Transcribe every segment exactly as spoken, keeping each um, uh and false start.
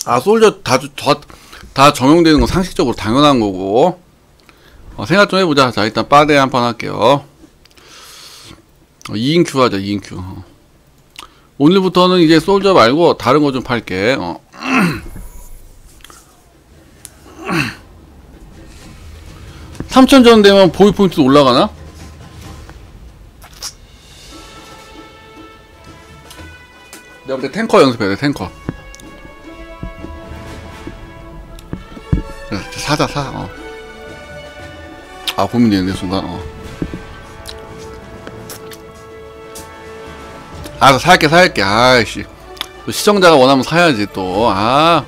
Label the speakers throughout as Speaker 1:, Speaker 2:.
Speaker 1: 아, 솔저 다, 다, 다 적용되는 건 상식적으로 당연한 거고. 어, 생각 좀 해보자. 자, 일단 빠데 한 판 할게요. 어, 이 인 큐 하자, 이 인 큐. 어. 오늘부터는 이제 솔저 말고 다른 거 좀 팔게. 어. 삼천 전 되면 보유 포인트도 올라가나? 내가 볼 때 탱커 연습해야 돼, 탱커. 사자, 사, 어. 아, 고민되는데, 순간, 어. 아, 살게, 살게, 아이씨. 또 시청자가 원하면 사야지, 또, 아.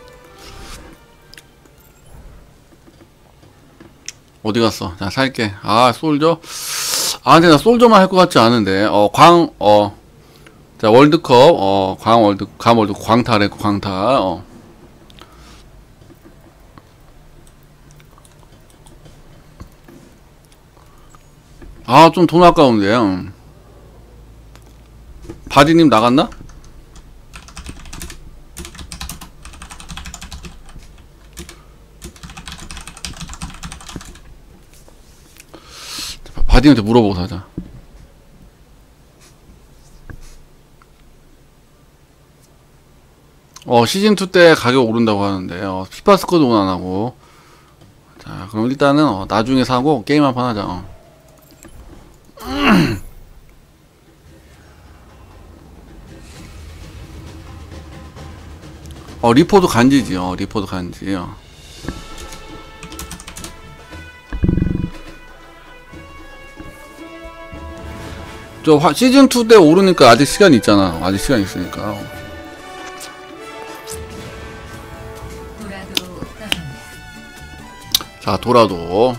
Speaker 1: 어디 갔어? 자, 살게. 아, 솔저? 아, 근데 나 솔저만 할 것 같지 않은데. 어, 광, 어. 자, 월드컵, 어, 광 월드, 광 월드, 광탈해, 광탈, 어. 아, 좀 돈 아까운데. 음. 바디님 나갔나? 바디한테 물어보고 사자. 어, 시즌투 때 가격 오른다고 하는데, 어, 피파 스쿼드 온 안하고. 자, 그럼 일단은, 어, 나중에 사고, 게임 한 판 하자, 어. 어, 리포도 간지지, 어, 리포도 간지, 어. 저, 화, 시즌투 때 오르니까 아직 시간 있잖아. 아직 시간 있으니까. 어. 자, 돌아도.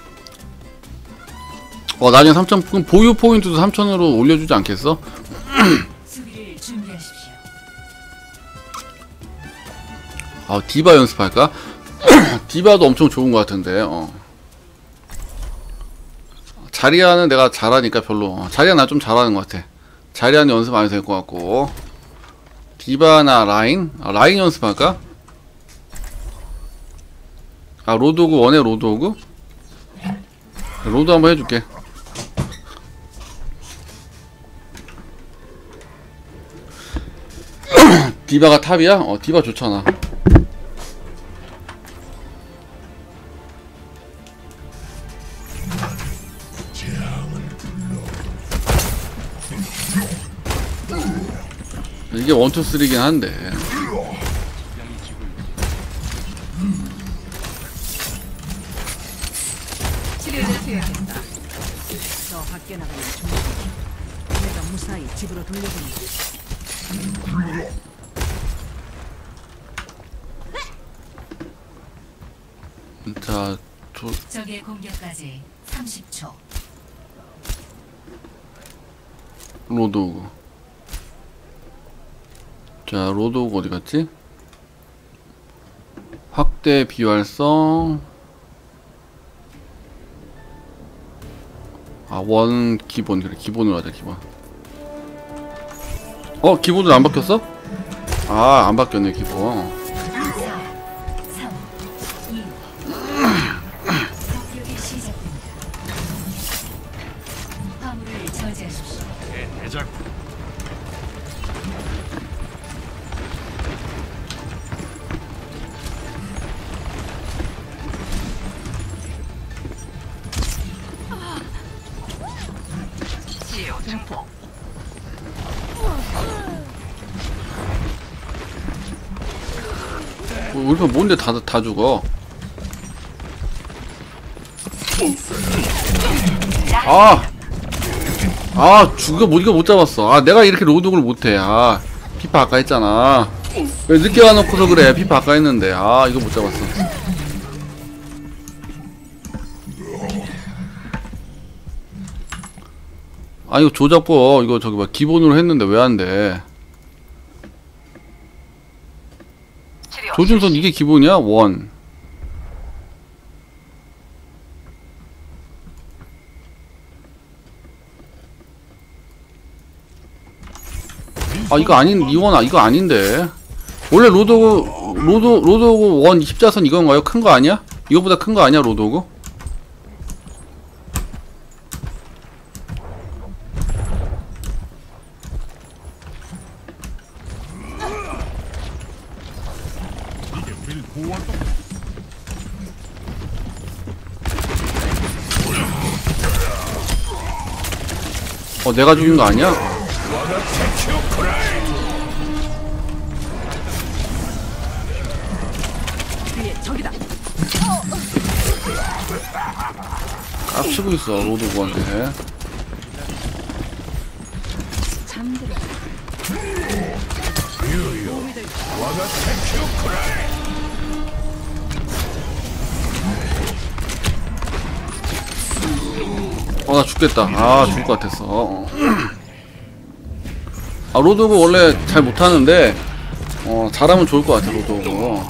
Speaker 1: 어, 나중에 삼천, 그럼 보유 포인트도 삼천으로 올려주지 않겠어?
Speaker 2: 수비를 준비하십시오.
Speaker 1: 아, 디바 연습할까? 디바도 엄청 좋은 것 같은데, 어. 자리아는 내가 잘하니까 별로. 어, 자리아 나 좀 잘하는 것 같아. 자리아는 연습 안 해도 될 것 같고. 디바나 라인? 아, 라인 연습할까? 아, 로드오그 원해, 로드오그? 로드 한번 해줄게. 디바가 탑이야? 어, 디바 좋잖아. 이게 원투 쓰리긴 한데.
Speaker 2: 치료를 투여했다. 저 밖에 나가면 좀 내가 무사히 집으로 돌려보내.
Speaker 1: 자, 조...
Speaker 2: 적의 공격까지 삼십 초.
Speaker 1: 로드오그. 자, 로드오그 어디 갔지? 확대 비활성. 아, 원 기본. 그래, 기본으로 하자, 기본. 어, 기본은 안 바뀌었어? 아, 안 바뀌었네, 기본. 우리 편 뭔데 다, 다 죽어. 아! 아, 죽어, 뭐, 이거 못 잡았어. 아, 내가 이렇게 로드오그를 못해. 아, 피파 아까 했잖아. 왜 늦게 와놓고서 그래. 피파 아까 했는데. 아, 이거 못 잡았어. 아, 이거 조작법. 이거 저기 뭐, 기본으로 했는데 왜 안 돼? 조준선 이게 기본이야? 원. 아, 이거 아닌, 이원, 아, 이거 아닌데. 원래 로드오그 로드 로드오그 원 십자선 이건가요? 큰 거 아니야? 이거보다 큰 거 아니야 로드오그? 어 내가 죽인 거 아니야?
Speaker 2: 뒤에 적이다.
Speaker 1: 깝치고 있어 로드오그한테.
Speaker 2: 잠들어.
Speaker 1: 어 나 죽겠다. 아 죽을 것 같았어. 어. 아 로드오그 원래 잘 못하는데 어 잘하면 좋을 것 같아 로드오그.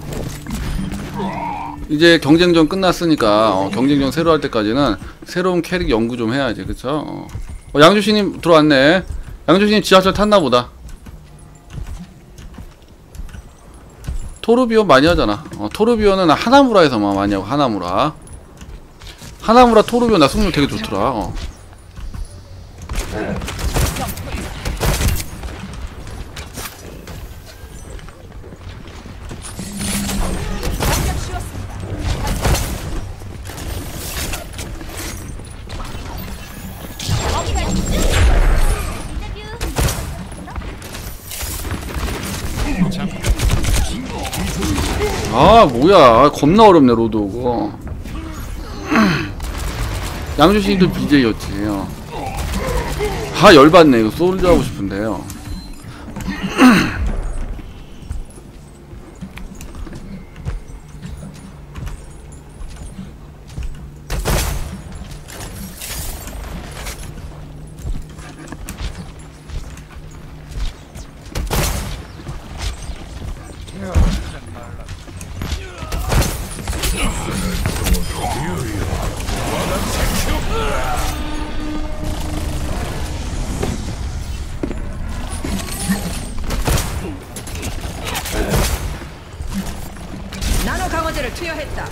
Speaker 1: 이제 경쟁전 끝났으니까 어, 경쟁전 새로 할 때까지는 새로운 캐릭 연구 좀 해야지. 그쵸? 어. 어, 양주씨님 들어왔네. 양주씨님 지하철 탔나보다. 토르비온 많이 하잖아. 어, 토르비온은 하나무라에서만 많이 하고. 하나무라 하나무라 토르비온 나 승률 되게 좋더라. 어. 아 뭐야 겁나 어렵네 로드오그. 양주신도 비제이였지. 어. 아 열받네. 이거 솔저 하고 싶은데요.
Speaker 2: 나노 강화제를 투여했다.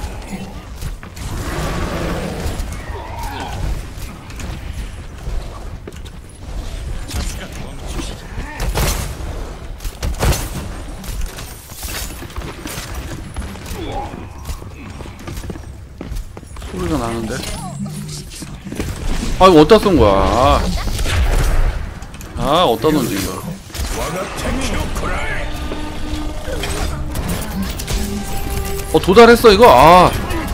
Speaker 1: 소리가 나는데. 아 이거 어디다 쏜 거야. 아, 아 어디다 던진 거야. 어 도달했어 이거. 아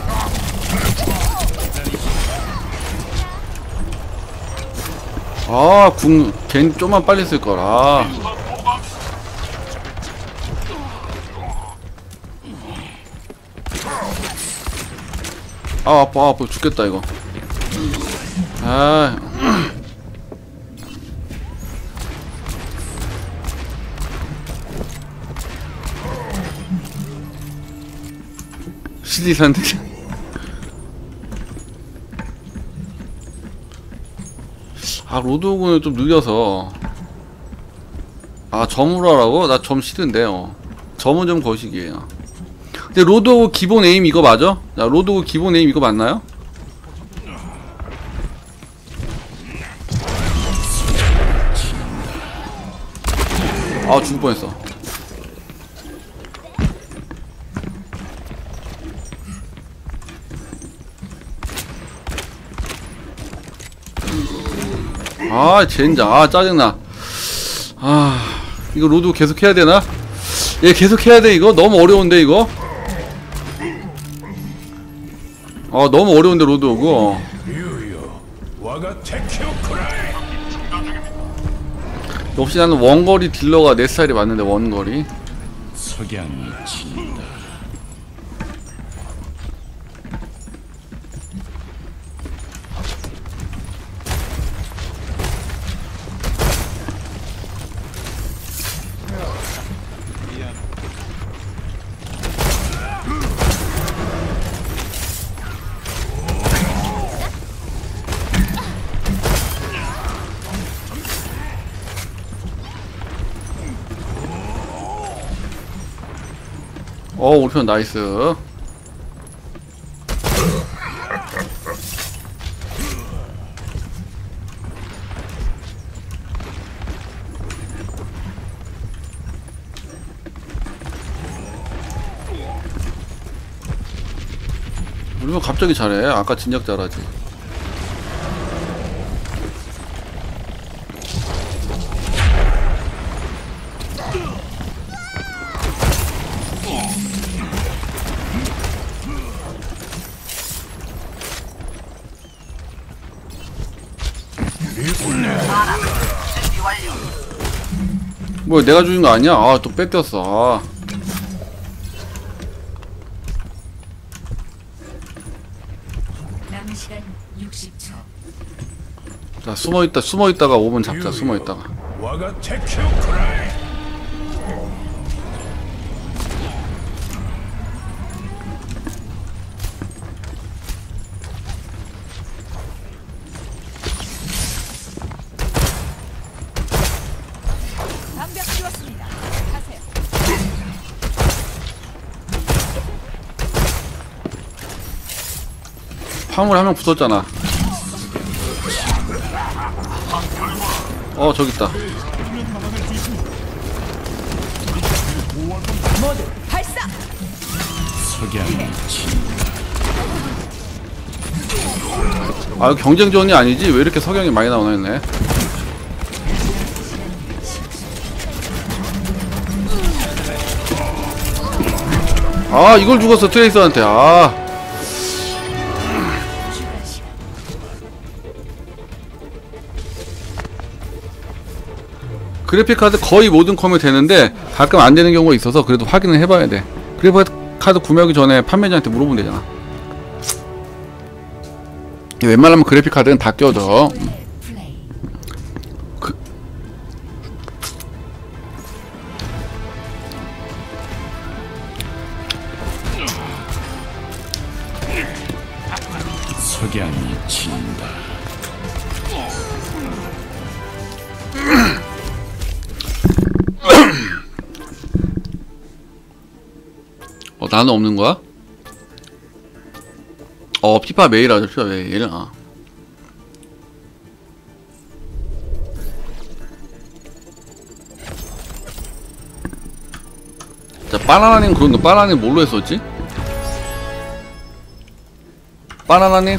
Speaker 1: 아, 궁, 걘 좀만 빨리 쓸걸. 아. 아, 아파, 아파. 죽겠다, 이거. 아. 시리산데. 아 로드오그는 좀 느려서. 아 점으로 하라고? 나 점 싫은데요. 점은 좀 거식이에요. 근데 로드오그 기본 에임 이거 맞아? 자 로드오그 기본 에임 이거 맞나요? 아 죽을 뻔했어. 아 젠장. 아 짜증나. 아 이거 로드 계속 해야 되나? 얘 계속 해야 돼 이거? 너무 어려운데 이거? 아 너무 어려운데 로드오그. 역시 나는 원거리 딜러가 내 스타일이 맞는데 원거리.
Speaker 3: 석양이 진다.
Speaker 1: 어 우리 편 나이스. 우리 편 갑자기 잘해. 아까 진작 잘하지. 뭐야 내가 죽인 거 아니야? 아 또 뺏겼어. 아.
Speaker 2: 남은 시간 육십 초.
Speaker 1: 자 숨어있다 숨어있다가 오 분 잡자. 숨어있다가
Speaker 3: 와가 테큐크라이.
Speaker 2: 방벽 씌웠습니다. 가세요.
Speaker 1: 화물 한 명 붙었잖아. 어 저기 있다.
Speaker 2: 모두 발사.
Speaker 3: 석양이 진다.
Speaker 1: 아 이거 경쟁전이 아니지? 왜 이렇게 석양이 많이 나오나 했네. 아 이걸 죽었어 트레이서한테. 아 그래픽카드 거의 모든 컴이 되는데 가끔 안 되는 경우가 있어서 그래도 확인을 해봐야 돼. 그래픽카드 구매하기 전에 판매자한테 물어보면 되잖아. 웬만하면 그래픽카드는 다 껴져. 그...
Speaker 3: 석양이 진다.
Speaker 1: 어 나는 없는 거야? 어 피파 매일 하죠. 피파 매일. 아. 자 바나나님 그런데 바나나님 뭘로 했었지? 바나나님.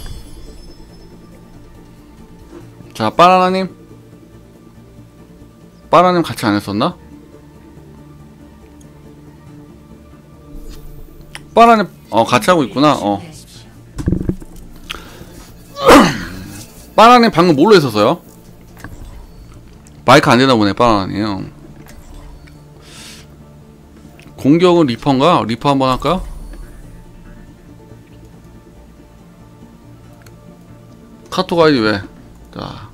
Speaker 1: 자 바나나님. 바나나님 같이 안 했었나? 바나나님 어 같이 하고 있구나. 어 바나나님 방금 뭘로 했었어요? 마이크 안 되나 보네 바나나님. 공격은 리퍼인가? 리퍼 한번 할까? 카톡 아이디 왜? 자,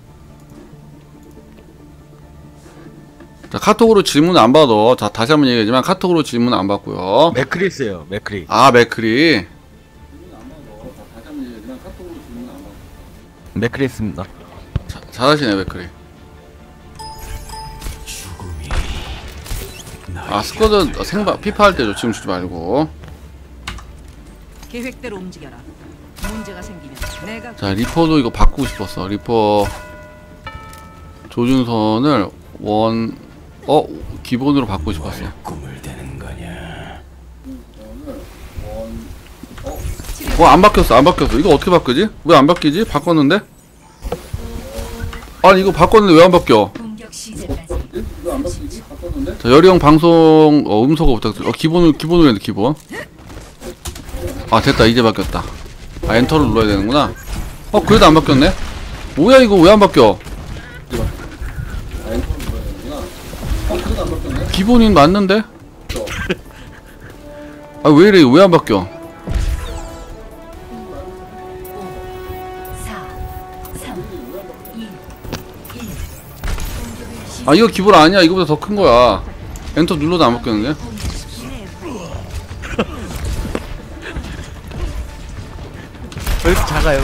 Speaker 1: 자 카톡으로 질문 안 받아. 자 다시 한번 얘기하지만 카톡으로 질문 안 받고요.
Speaker 4: 맥크리스요, 맥크리.
Speaker 1: 아 맥크리.
Speaker 4: 맥크리스입니다.
Speaker 1: 자, 잘하시네 맥크리. 아 스쿼드 생방 피파 할 때도 지금 주지 말고.
Speaker 2: 계획대로 움직여라. 문제가 생기면 내가
Speaker 1: 자 리퍼도 이거 바꾸고 싶었어. 리퍼 조준선을 원 어 기본으로 바꾸고 싶었어.
Speaker 3: 꿈을 대는 거냐?
Speaker 1: 어 안 바뀌었어 안 바뀌었어. 이거 어떻게 바뀌지? 왜 안 바뀌지? 바꿨는데? 아니 이거 바꿨는데 왜 안 바뀌어?
Speaker 2: 공격 시작까지.
Speaker 1: 자 여리형 방송 어, 음소거 부탁드려. 어 기본으로 기본으로 했는데 기본. 아 됐다 이제 바뀌었다. 아 엔터를 눌러야 되는구나. 어 그래도 안 바뀌었네. 뭐야 이거 왜 안 바뀌어? 기본인 맞는데? 아 왜 이래 왜 안 바뀌어? 아 이거 기본 아니야. 이거보다 더 큰 거야. 엔터 눌러도 안 바뀌었는데?
Speaker 4: 왜 이렇게 작아요?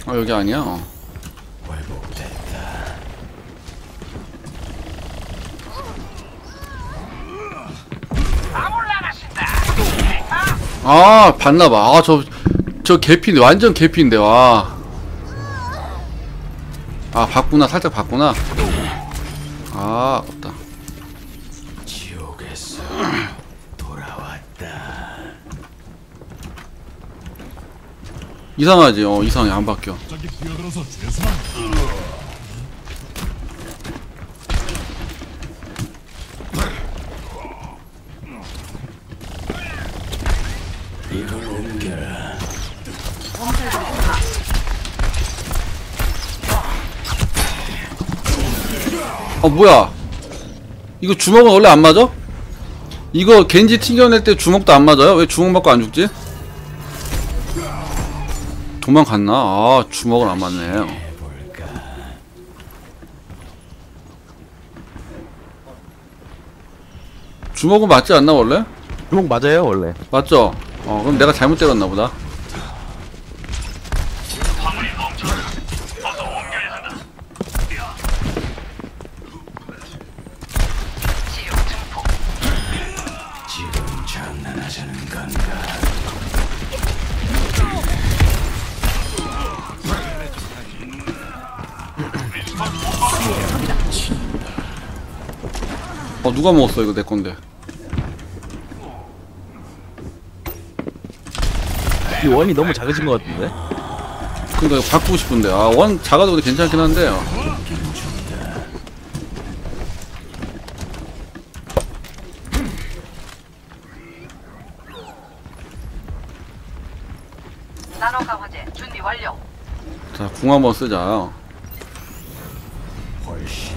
Speaker 1: 아 여기 아니야. 어.
Speaker 3: 회복됐다.
Speaker 1: 아 봤나봐. 아 저 저 개피인데 완전 개피인데 와. 아 봤구나. 살짝 봤구나. 아 아깝다.
Speaker 3: 지옥에서 돌아왔다.
Speaker 1: 이상하지. 어 이상해. 안 바뀌어.
Speaker 3: 갑자기 뛰어들어서 죄송합니다. 이걸 옮겨라.
Speaker 1: 어 뭐야? 이거 주먹은 원래 안 맞아? 이거 겐지 튕겨낼 때 주먹도 안 맞아요? 왜 주먹 맞고 안 죽지? 도망갔나? 아 주먹은 안 맞네.
Speaker 3: 해볼까?
Speaker 1: 주먹은 맞지 않나 원래?
Speaker 4: 주먹 맞아요 원래.
Speaker 1: 맞죠? 어 그럼 내가 잘못 때렸나 보다.
Speaker 3: 지금 장난하자는 건가?
Speaker 1: 어 누가 먹었어 이거 내 건데.
Speaker 4: 이 원이 너무 작으신 것 같은데.
Speaker 1: 그러니까 이거 바꾸고 싶은데 아 원 작아도 근데 괜찮긴 한데요.
Speaker 2: 나노 강화제 준비 완료.
Speaker 1: 자 궁 한번 쓰자.
Speaker 3: 훨씬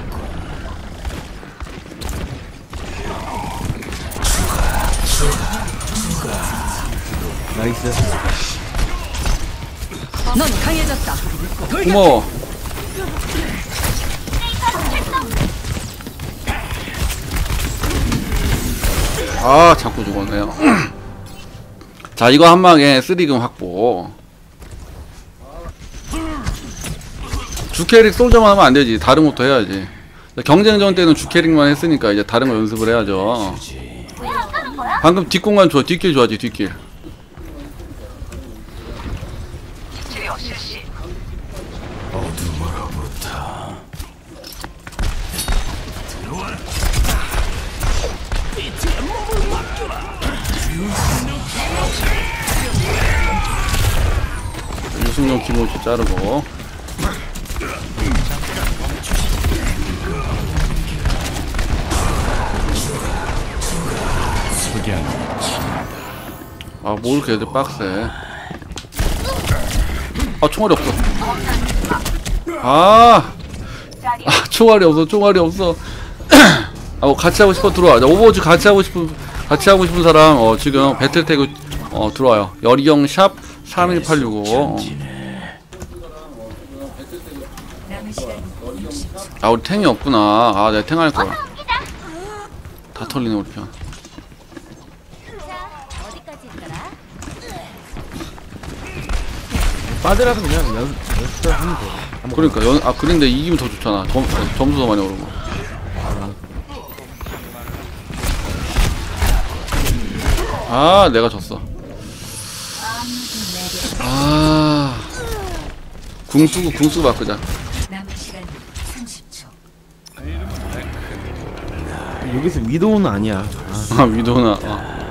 Speaker 4: 나이스.
Speaker 2: 넌 강해졌다.
Speaker 1: 고마워. 아 자꾸 죽었네요. 자 이거 한 방에 쓰리금 확보. 주캐릭 솔저만 하면 안되지. 다른 것도 해야지. 경쟁전 때는 주캐릭만 했으니까 이제 다른 거 연습을 해야죠. 방금 뒷공간 좋아. 뒷길 좋아지 뒷길.
Speaker 2: 치료 실시.
Speaker 3: 어둠으로부터
Speaker 1: 유승용 김호치 자르고.
Speaker 3: 석양이
Speaker 1: 아, 뭘 이렇게 애들 빡세. 아, 총알이 없어. 아, 아 총알이 없어, 총알이 없어. 아, 뭐 같이 하고 싶어 들어와. 오버워치 같이 하고 싶은, 같이 하고 싶은 사람, 어, 지금 배틀태그, 어, 들어와요. 여리경 샵 삼일팔육오. 어.
Speaker 2: 남은 시간 육십 초.
Speaker 1: 아, 우리 탱이 없구나. 아, 내가 탱 할 거야. 다 털리네, 우리 편.
Speaker 4: 빠드라서 그냥 연 연습 하면 돼. 한번
Speaker 1: 그러니까, 연, 아, 그런데 이기면 더 좋잖아. 점, 점수 더 많이 오르고. 아, 내가 졌어. 아, 궁 쓰고, 궁 쓰고 바꾸자.
Speaker 2: 남은 시간 삼십 초.
Speaker 4: 여기서 위도우는 아니야. 아,
Speaker 1: 아, 위도나. 어.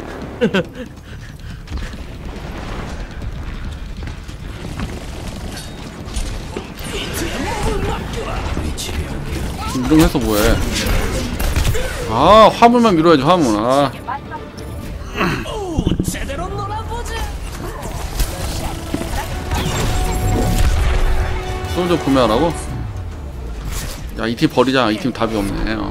Speaker 1: 이런 거 해서 뭐해. 아, 화물만 밀어야지, 화물. 아. 솔저 구매하라고? 야, 이 팀 버리자. 이 팀 답이 없네. 어.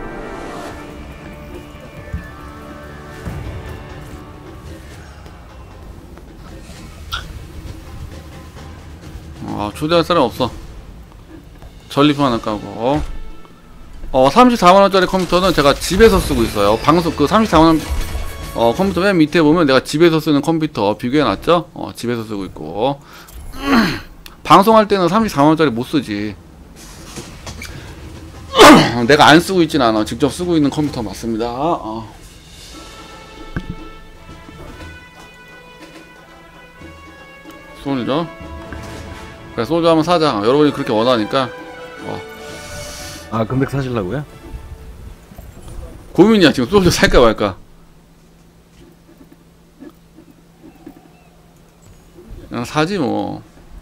Speaker 1: 아, 초대할 사람 없어. 전리품 하나 까고. 어, 삼십사만 원짜리 컴퓨터는 제가 집에서 쓰고 있어요. 방송, 그 삼십사만 원, 어, 컴퓨터 맨 밑에 보면 내가 집에서 쓰는 컴퓨터 비교해놨죠? 어, 집에서 쓰고 있고. 방송할 때는 삼십사만 원짜리 못 쓰지. 내가 안 쓰고 있진 않아. 직접 쓰고 있는 컴퓨터 맞습니다. 어. 솔저. 그래, 솔저 한번 사자. 어, 여러분이 그렇게 원하니까. 어.
Speaker 4: 아 금백 사실라고요?
Speaker 1: 고민이야 지금. 솔저 살까 말까. 그냥 사지 뭐.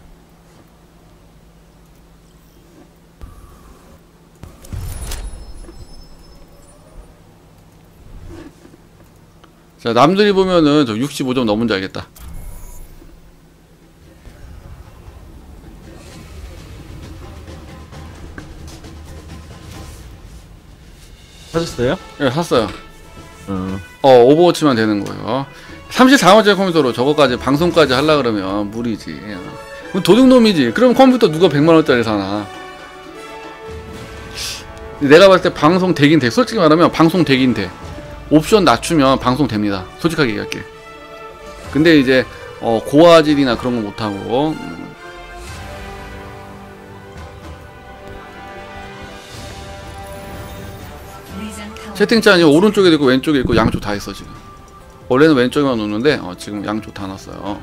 Speaker 1: 자, 남들이 보면은 저 육십오 점 넘은 줄 알겠다.
Speaker 4: 사셨어요?
Speaker 1: 예, 샀어요.
Speaker 4: 어.
Speaker 1: 어, 오버워치만 되는 거예요. 삼십사 원짜리 컴퓨터로 저거까지 방송까지 하려 그러면 무리지. 그럼 도둑놈이지. 그럼 컴퓨터 누가 백만 원짜리 사나? 내가 봤을 때 방송 되긴 돼. 솔직히 말하면 방송 되긴 돼. 옵션 낮추면 방송 됩니다. 솔직하게 얘기할게. 근데 이제 어, 고화질이나 그런 거 못하고. 음.
Speaker 2: 리장 타워
Speaker 1: 채팅창이 오른쪽에 있고 왼쪽에 있고 양쪽 다 있어 지금. 원래는 왼쪽에만 놓는데 어, 지금 양쪽 다 놨어요.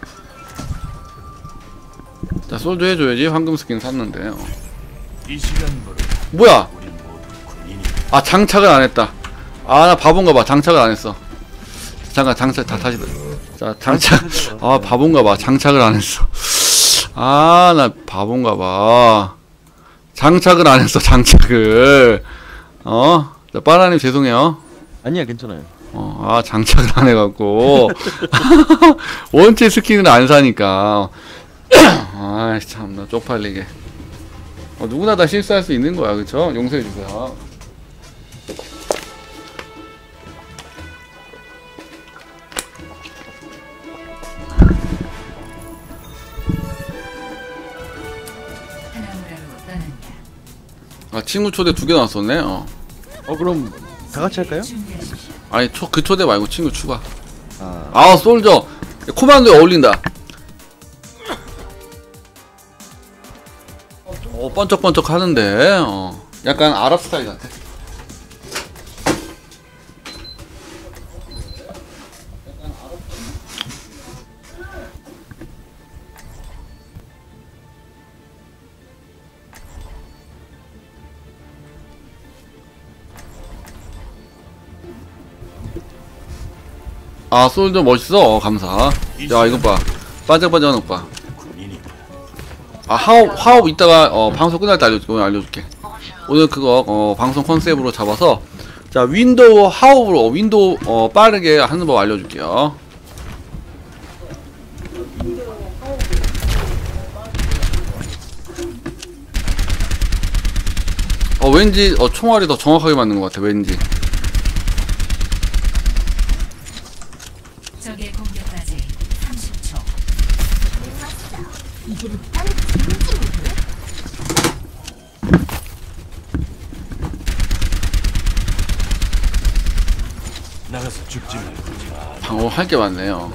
Speaker 1: 자, 솔드 해줘야지. 황금 스킨 샀는데. 어.
Speaker 3: 이 시간부로
Speaker 1: 뭐야?
Speaker 3: 우리 모두 군인이
Speaker 1: 아, 장착을 안 했다. 아, 나 바본가 봐. 장착을 안 했어. 잠깐, 장착 다 다시. 자, 장착. 아, 바본가 봐. 장착을 안 했어. 아, 나 바본가 봐. 장착을 안 했어. 장착을. 어? 자, 빠라님 죄송해요.
Speaker 4: 아니야 괜찮아요.
Speaker 1: 어, 아, 장착을 안 해갖고. 원체 스킨을 안 사니까. 아, 참나 쪽팔리게. 어, 누구나 다 실수할 수 있는 거야, 그쵸? 용서해주세요.
Speaker 2: 하나무라로 떠난다.
Speaker 1: 아, 친구 초대 두 개 나왔었네. 어.
Speaker 4: 어 그럼 다 같이 할까요?
Speaker 2: 준비하십시오.
Speaker 1: 아니, 초, 그 초대 말고 친구 추가.
Speaker 4: 아
Speaker 1: 아, 솔저. 코만도에 어울린다. 어, 번쩍번쩍 하는데, 어. 약간 아랍 스타일 같아. 아, 솔저 멋있어. 어, 감사. 야, 이거 봐. 반짝반짝하는 거 봐.
Speaker 3: 군인이
Speaker 1: 아, 하업, 하업 이따가, 어, 방송 끝날 때 알려줄게. 오늘 알려줄게. 오늘 그거, 어, 방송 컨셉으로 잡아서, 자, 윈도우 하업으로, 어, 윈도우, 어, 빠르게 하는 법 알려줄게요. 어, 왠지, 어, 총알이 더 정확하게 맞는 것 같아, 왠지.
Speaker 2: 적의 공격까지 삼십 초.
Speaker 3: 나가서 죽지 말고
Speaker 1: 방어 할 게 많네요.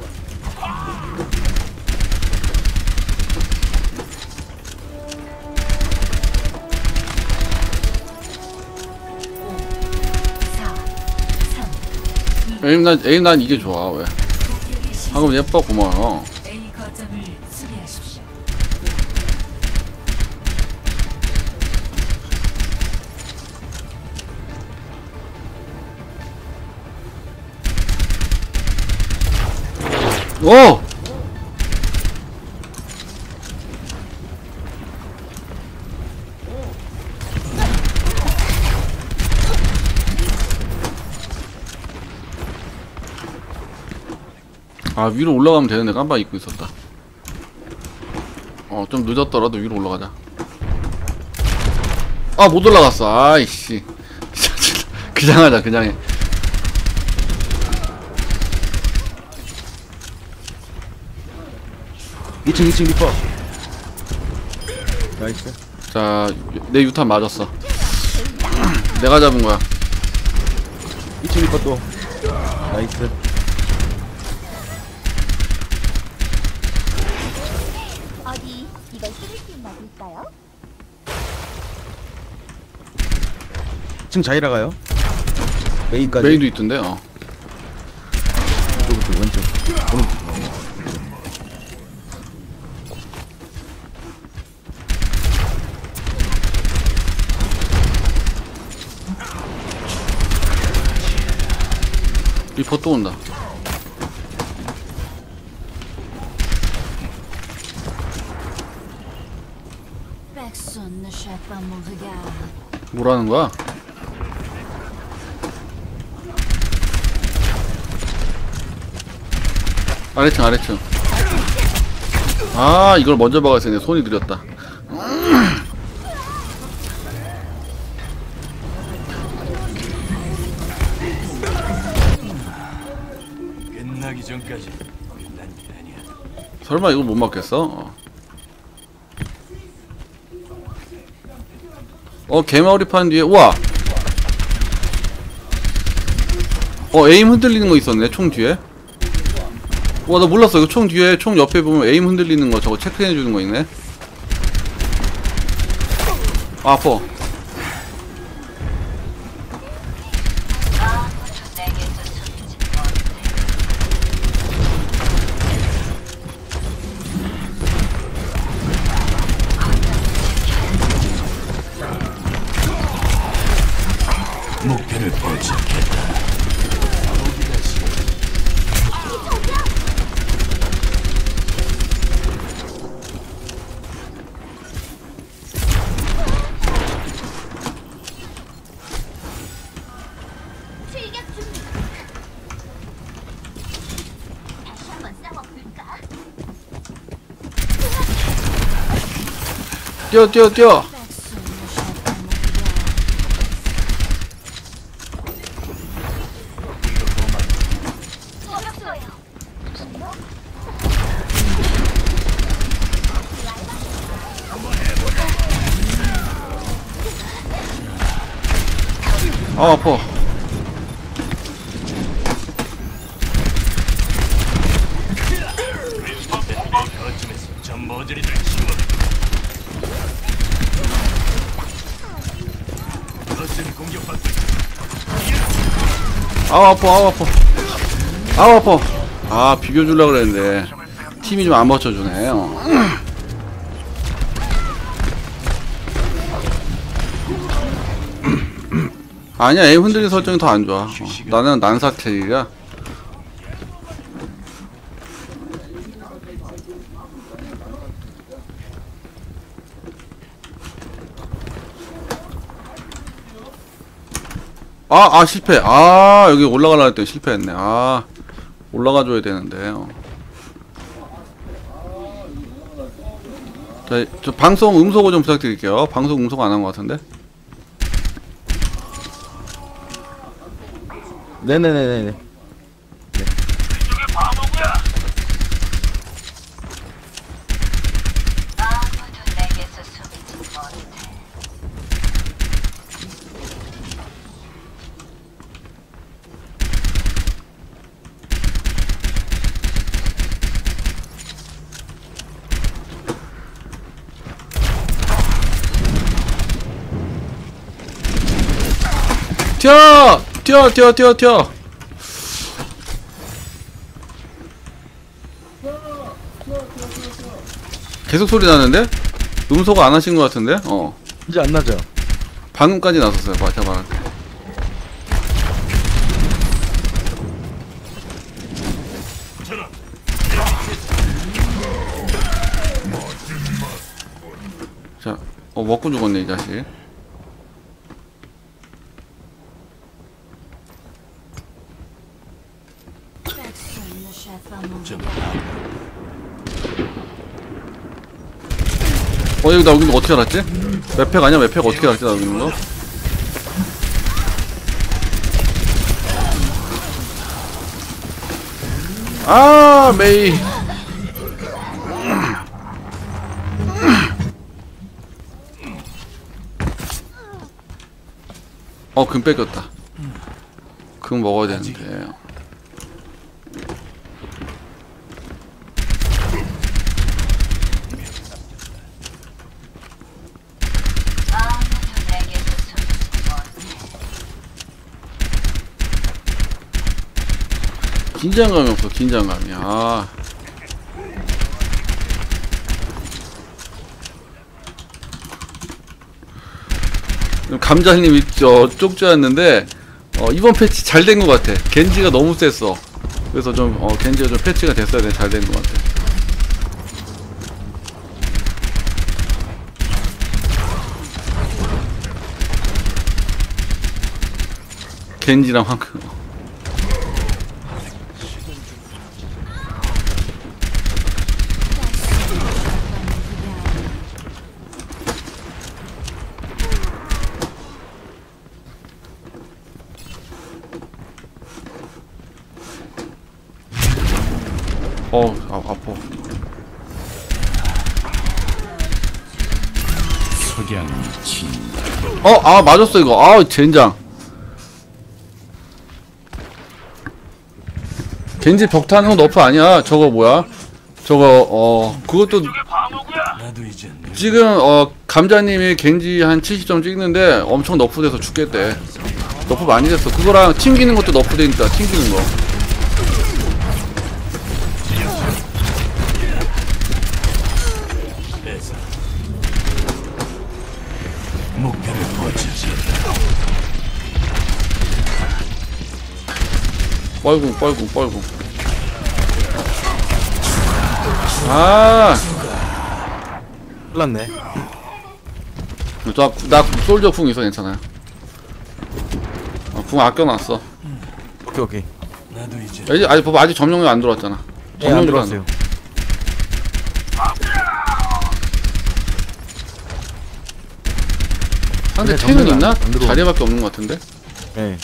Speaker 2: 사, 삼,
Speaker 1: 에임 난, 에임 난 이게 좋아, 왜.
Speaker 2: 공격의 시
Speaker 1: 방금 예뻐, 고마워요.
Speaker 2: A 거점을 수비하십시오.
Speaker 1: 오! 아, 위로 올라가면 되는데 깜빡 잊고 있었다. 어, 좀 늦었더라도 위로 올라가자. 아, 못 올라갔어. 아이씨. 그냥 하자, 그냥 해.
Speaker 4: 이 층 이 층 리퍼. 나이스.
Speaker 1: 자, 내 유탄 맞았어. 내가 잡은 거야.
Speaker 4: 이 층 리퍼 또. 나이스.
Speaker 5: 어디 이걸 쓰
Speaker 4: 층 자이라 가요? 메인까지.
Speaker 1: 메인도 있던데. 어.
Speaker 4: 왼쪽, 왼쪽. 오른쪽.
Speaker 1: 리퍼 또 온다.
Speaker 2: Personne ne chape pas mon regard.
Speaker 1: 뭐라는 거야? 아래층 아래층. 아 이걸 먼저 박았어야 돼. 손이 느렸다.
Speaker 3: 끝나기 전까지 끝난 게 아니야.
Speaker 1: 설마 이걸 못 맞겠어? 어, 어 개마우리 판 뒤에 우와. 어 에임 흔들리는 거 있었네. 총 뒤에. 와 나 몰랐어. 이거 총 뒤에 총 옆에 보면 에임 흔들리는 거 저거 체크해 주는 거 있네. 아, 아파.
Speaker 3: 목표를 포착했다.
Speaker 1: 뛰어 뛰어 뛰어. 아 아파.
Speaker 3: 거점에서 저 머저리들 치워. 거점이 공격받고 있다.
Speaker 1: 아우 아파 아우 아파 아우 아파. 아 비벼주려고 그랬는데 팀이 좀 안 맞춰주네. 어. 아니야 에임 흔들리는 설정이 더 안 좋아. 어. 나는 난사체리라. 아, 아, 실패. 아, 여기 올라가려고 했더니 실패했네. 아, 올라가줘야 되는데. 어. 자, 저 방송 음소거 좀 부탁드릴게요. 방송 음소거 안 한 것 같은데.
Speaker 4: 네네네네네.
Speaker 1: 튀어! 튀어, 튀어, 튀어, 튀어! 계속 소리 나는데? 음소거 안 하신 것 같은데? 어.
Speaker 4: 이제 안 나죠?
Speaker 1: 방금까지 나섰어요. 봐, 제가 말할게. 자, 어, 먹고 죽었네, 이 자식.
Speaker 2: Personne ne chape pas mon
Speaker 3: 좀
Speaker 2: regard.
Speaker 1: 어, 여기 나 여기 어떻게 알았지? 맵팩 아니야? 맵팩 어떻게 알았지? 나 여기 있는 거? 아, 메이. 어, 금 뺏겼다. 금 먹어야 되는데. 긴장감이 없어, 긴장감이. 아. 감자님 있죠, 쪽지였는데 어, 이번 패치 잘 된 것 같아. 겐지가 너무 셌어. 그래서 좀 어, 겐지가 좀 패치가 됐어야 돼. 잘 된 것 같아. 겐지랑 황금. 어, 아, 아파.
Speaker 3: 석양이 친다.
Speaker 1: 어, 아, 맞았어, 이거. 아, 젠장. 겐지 벽타는 건 너프 아니야. 저거 뭐야? 저거, 어, 그것도
Speaker 3: 나도 이제 늙-
Speaker 1: 지금, 어, 감자님이 겐지 한 칠십 점 찍는데 엄청 너프돼서 죽겠대. 너프 많이 됐어. 그거랑 튕기는 것도 너프되니까, 튕기는 거.
Speaker 3: 해서 목표를 포착했다.
Speaker 1: 뻘궁, 뻘궁, 뻘궁. 아,
Speaker 4: 흘렀네.
Speaker 1: 나, 나 솔저 궁 있어, 괜찮아요. 어, 궁 아껴놨어.
Speaker 4: 오케이 오케이.
Speaker 3: 나도 이제
Speaker 1: 아직, 아직, 봐봐, 아직 점령이 안 들어왔잖아.
Speaker 4: 네, 안
Speaker 1: 점령이 안
Speaker 4: 들어왔어요.
Speaker 1: 상대
Speaker 4: 근데
Speaker 1: 탱은
Speaker 4: 점령이
Speaker 1: 있나?
Speaker 4: 안- 안 들어오네.
Speaker 1: 자리밖에 없는 것 같은데?
Speaker 4: 네.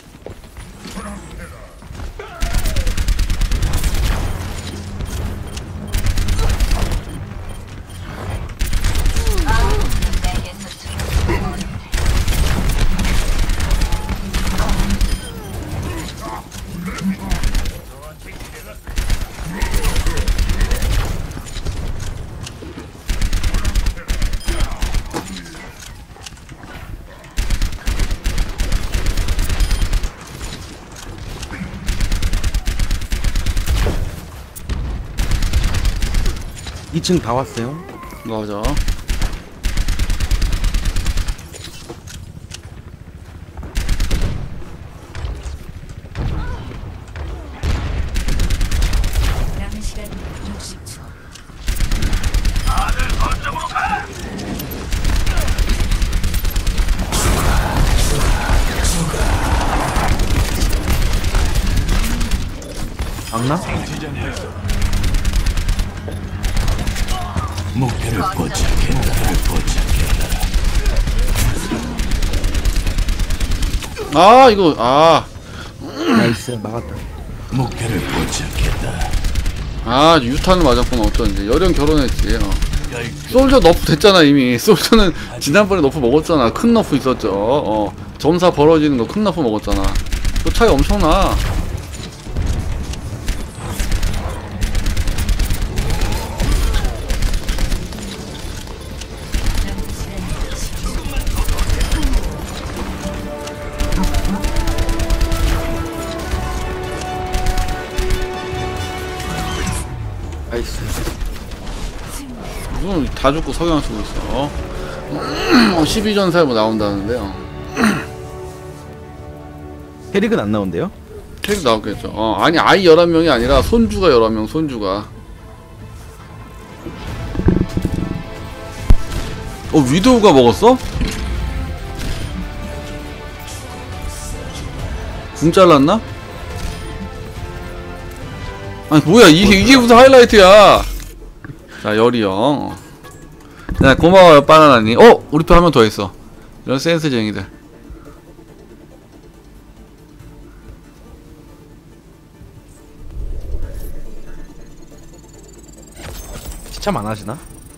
Speaker 4: 이 층 다 왔어요.
Speaker 1: 맞아.
Speaker 2: 남은 시간 육십 초.
Speaker 4: 막나?
Speaker 3: 목표를 포착했다. 포착했다.
Speaker 1: 아, 이거, 아.
Speaker 4: 나이스 막았다.
Speaker 3: 목표를 포착했다.
Speaker 1: 아, 유탄을 맞았구나, 어쩐지. 여령 결혼했지. 어.
Speaker 3: 야, 이
Speaker 1: 솔저 너프 됐잖아, 이미. 솔저는 지난번에 너프 먹었잖아. 큰 너프 있었죠. 어. 점사 벌어지는 거 큰 너프 먹었잖아. 그 차이 엄청나.
Speaker 4: 나이스.
Speaker 1: 무슨 다 죽고 석양 쓰고 있어. 어, 십이 전사에 뭐 나온다는데요.
Speaker 4: 캐릭은 안 나온대요?
Speaker 1: 캐릭 나왔겠죠. 어, 아니, 아이 열한 명이 아니라 손주가 열한 명, 손주가. 어, 위도우가 먹었어? 궁 잘랐나? 아니, 뭐야, 이게, 이게 무슨 하이라이트야! 자, 열이 형. 네, 고마워요, 바나나니. 어! 우리 편 한 명 더 있어. 이런 센스쟁이들.
Speaker 4: 시참 안 하시나?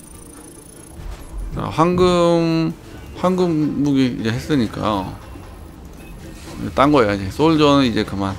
Speaker 1: 자, 황금, 황금 무기 이제 했으니까. 어. 딴 거 해야지. 솔저는 이제 그만.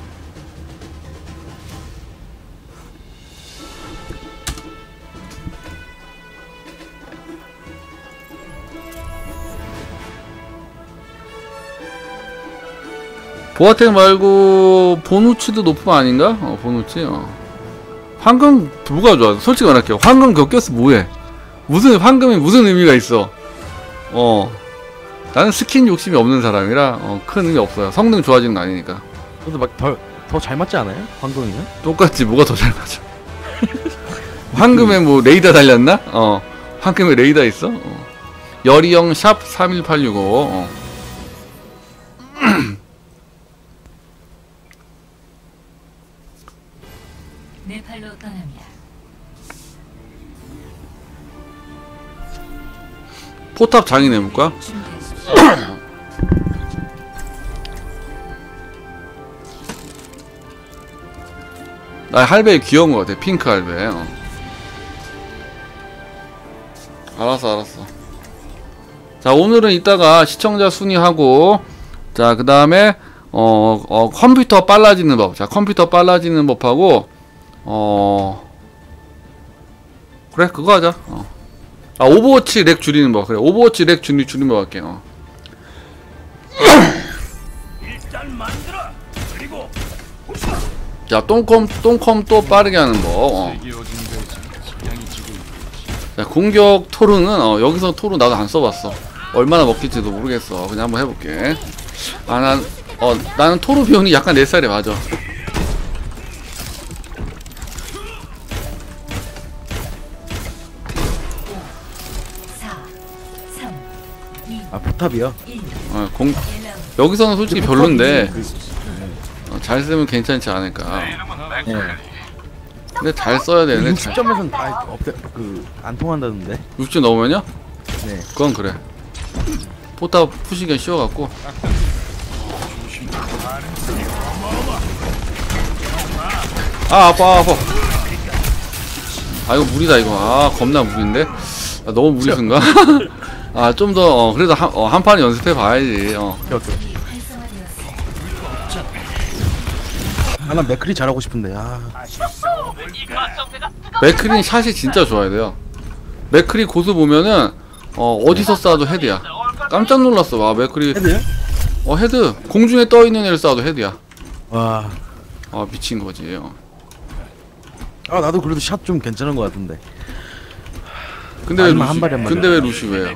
Speaker 1: 보아텍 말고 보누치도 높으면 아닌가? 어 보누치 어. 황금 뭐가 좋아? 솔직히 말할게요. 황금 격겨서 뭐해? 무슨 황금이 무슨 의미가 있어? 어 나는 스킨 욕심이 없는 사람이라 어, 큰 의미 없어요. 성능 좋아지는 거 아니니까.
Speaker 4: 그래도 막더 더 잘 맞지 않아요? 황금이면?
Speaker 1: 똑같지 뭐가 더 잘 맞아? 황금에 뭐 레이더 달렸나? 어 황금에 레이더 있어? 어. 열이형 샵 삼일팔육오 어.
Speaker 2: 네팔로 떠납니다.
Speaker 1: 포탑 장인 해볼까?
Speaker 2: 준비하십시오.
Speaker 1: 나 할배 귀여운 것 같아. 핑크 할배. 어. 알았어, 알았어. 자, 오늘은 이따가 시청자 순위하고, 자, 그 다음에, 어, 어, 컴퓨터 빨라지는 법. 자, 컴퓨터 빨라지는 법하고, 어, 그래, 그거 하자. 어. 아, 오버워치 렉 줄이는 법. 그래, 오버워치 렉 줄이, 줄이는 법 할게. 어. 자, 똥컴, 똥컴 또 빠르게 하는 법. 어. 자, 공격 토르는, 어, 여기서 토르 나도 안 써봤어. 얼마나 먹힐지도 모르겠어. 그냥 한번 해볼게. 아, 난, 어, 나는 토르 비용이 약간 내 살에 맞아.
Speaker 4: 아 포탑이요?
Speaker 1: 어, 공, 여기서는 솔직히 별론데, 어, 잘 쓰면 괜찮지 않을까.
Speaker 4: 네.
Speaker 1: 근데 잘 써야 되는데,
Speaker 4: 육십 점에서는 다 없대 그안 통한다던데.
Speaker 1: 육십 넘으면요?
Speaker 4: 네.
Speaker 1: 그건 그래. 포탑 푸시기가 쉬워갖고. 아, 아파, 아파. 아, 이거 무리다, 이거. 아, 겁나 무리인데? 아, 너무 무리 쓴가? 아, 좀 더, 어, 그래도 한, 어, 한 판 연습해 봐야지, 어.
Speaker 4: 아, 난 맥크리 잘하고 싶은데. 아.
Speaker 1: 맥크린 샷이 진짜 좋아야 돼요. 맥크리 고수 보면은, 어, 어디서 쏴도 헤드야. 깜짝 놀랐어, 와, 맥크리.
Speaker 4: 헤드요?
Speaker 1: 어, 헤드. 공중에 떠있는 애를 쏴도 헤드야.
Speaker 4: 와.
Speaker 1: 아, 미친 거지, 어.
Speaker 4: 아 나도 그래도 샷 좀 괜찮은 것 같은데.
Speaker 1: 근데 왜
Speaker 4: 아니면
Speaker 1: 루시,
Speaker 4: 한 발에 한 발에.
Speaker 1: 근데 왜 루시 왜요?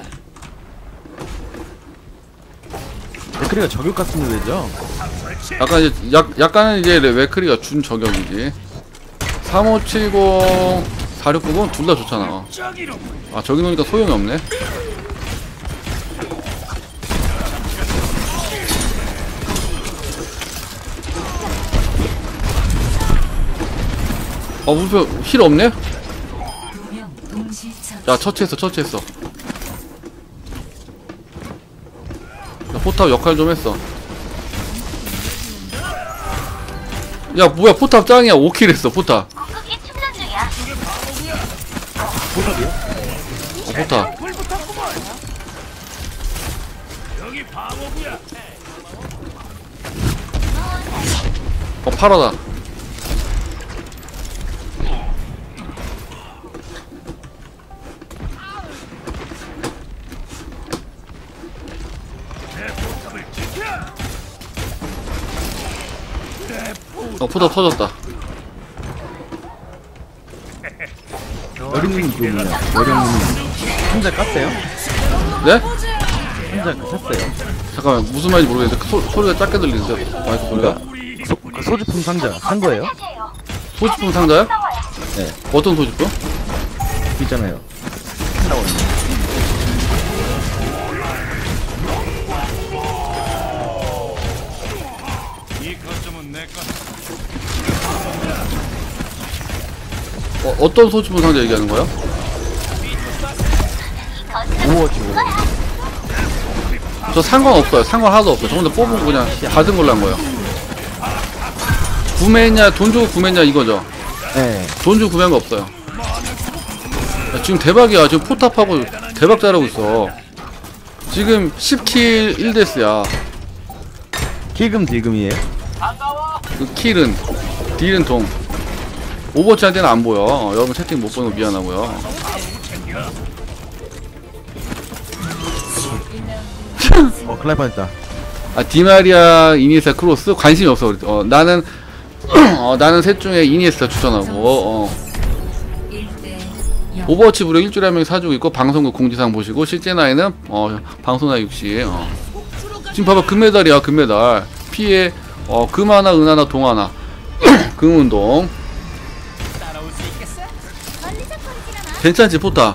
Speaker 4: 맥크리가 저격 같은 데죠?
Speaker 1: 약간 이제 약 약간은 이제 맥크리가 준 저격이지. 삼오칠공, 사육구공 둘 다 좋잖아. 아 저기 놓으니까 소용이 없네. 어 물표 힐 없네? 야 처치했어 처치했어. 야, 포탑 역할 좀 했어. 야 뭐야 포탑 짱이야. 오 킬 했어 포탑.
Speaker 4: 포탑이요?
Speaker 1: 어, 포탑. 어 파라다. 어 포탑 터졌다.
Speaker 4: 여린님 누구냐? 여린님 혼자 깠어요?
Speaker 1: 네?
Speaker 4: 혼자 깠어요.
Speaker 1: 잠깐만 무슨 말인지 모르겠는데 소, 소리가 작게 들리는데 마이크 소리가?
Speaker 4: 소, 그 소지품 상자 산 거예요?
Speaker 1: 소지품 상자요?
Speaker 4: 네.
Speaker 1: 어떤 소지품?
Speaker 4: 있잖아요.
Speaker 1: 어, 어떤 소지품 상자 얘기하는 거야?
Speaker 4: 오버워치.
Speaker 1: 저 상관없어요. 상관 하나도 없어요. 저번에 뽑은 그냥 받은 걸로 한 거예요. 구매했냐 돈 주고 구매했냐 이거죠.
Speaker 4: 네.
Speaker 1: 돈 주고 구매한 거 없어요. 야, 지금 대박이야. 지금 포탑하고 대박 잘하고 있어. 지금 십 킬 일 데스야.
Speaker 4: 킬금 딜금이에요?
Speaker 1: 그 킬은 딜은 동. 오버워치 할 때는 안 보여. 어, 여러분 채팅 못 보는 거 미안하고요.
Speaker 4: 어 클라이 뻔했다.
Speaker 1: 아, 디마리아, 이니에스타, 크로스 관심이 없어. 어, 나는 어, 나는 셋 중에 이니에스타 추천하고. 어. 오버워치 무료 일주일에 한 명이 사주고 있고 방송국 공지사항 보시고 실제 나이는 어, 방송나 육십. 어. 지금 봐봐 금메달이야 금메달. 피해 어, 금 하나 은 하나 동 하나. 금운동. 괜찮지 포타.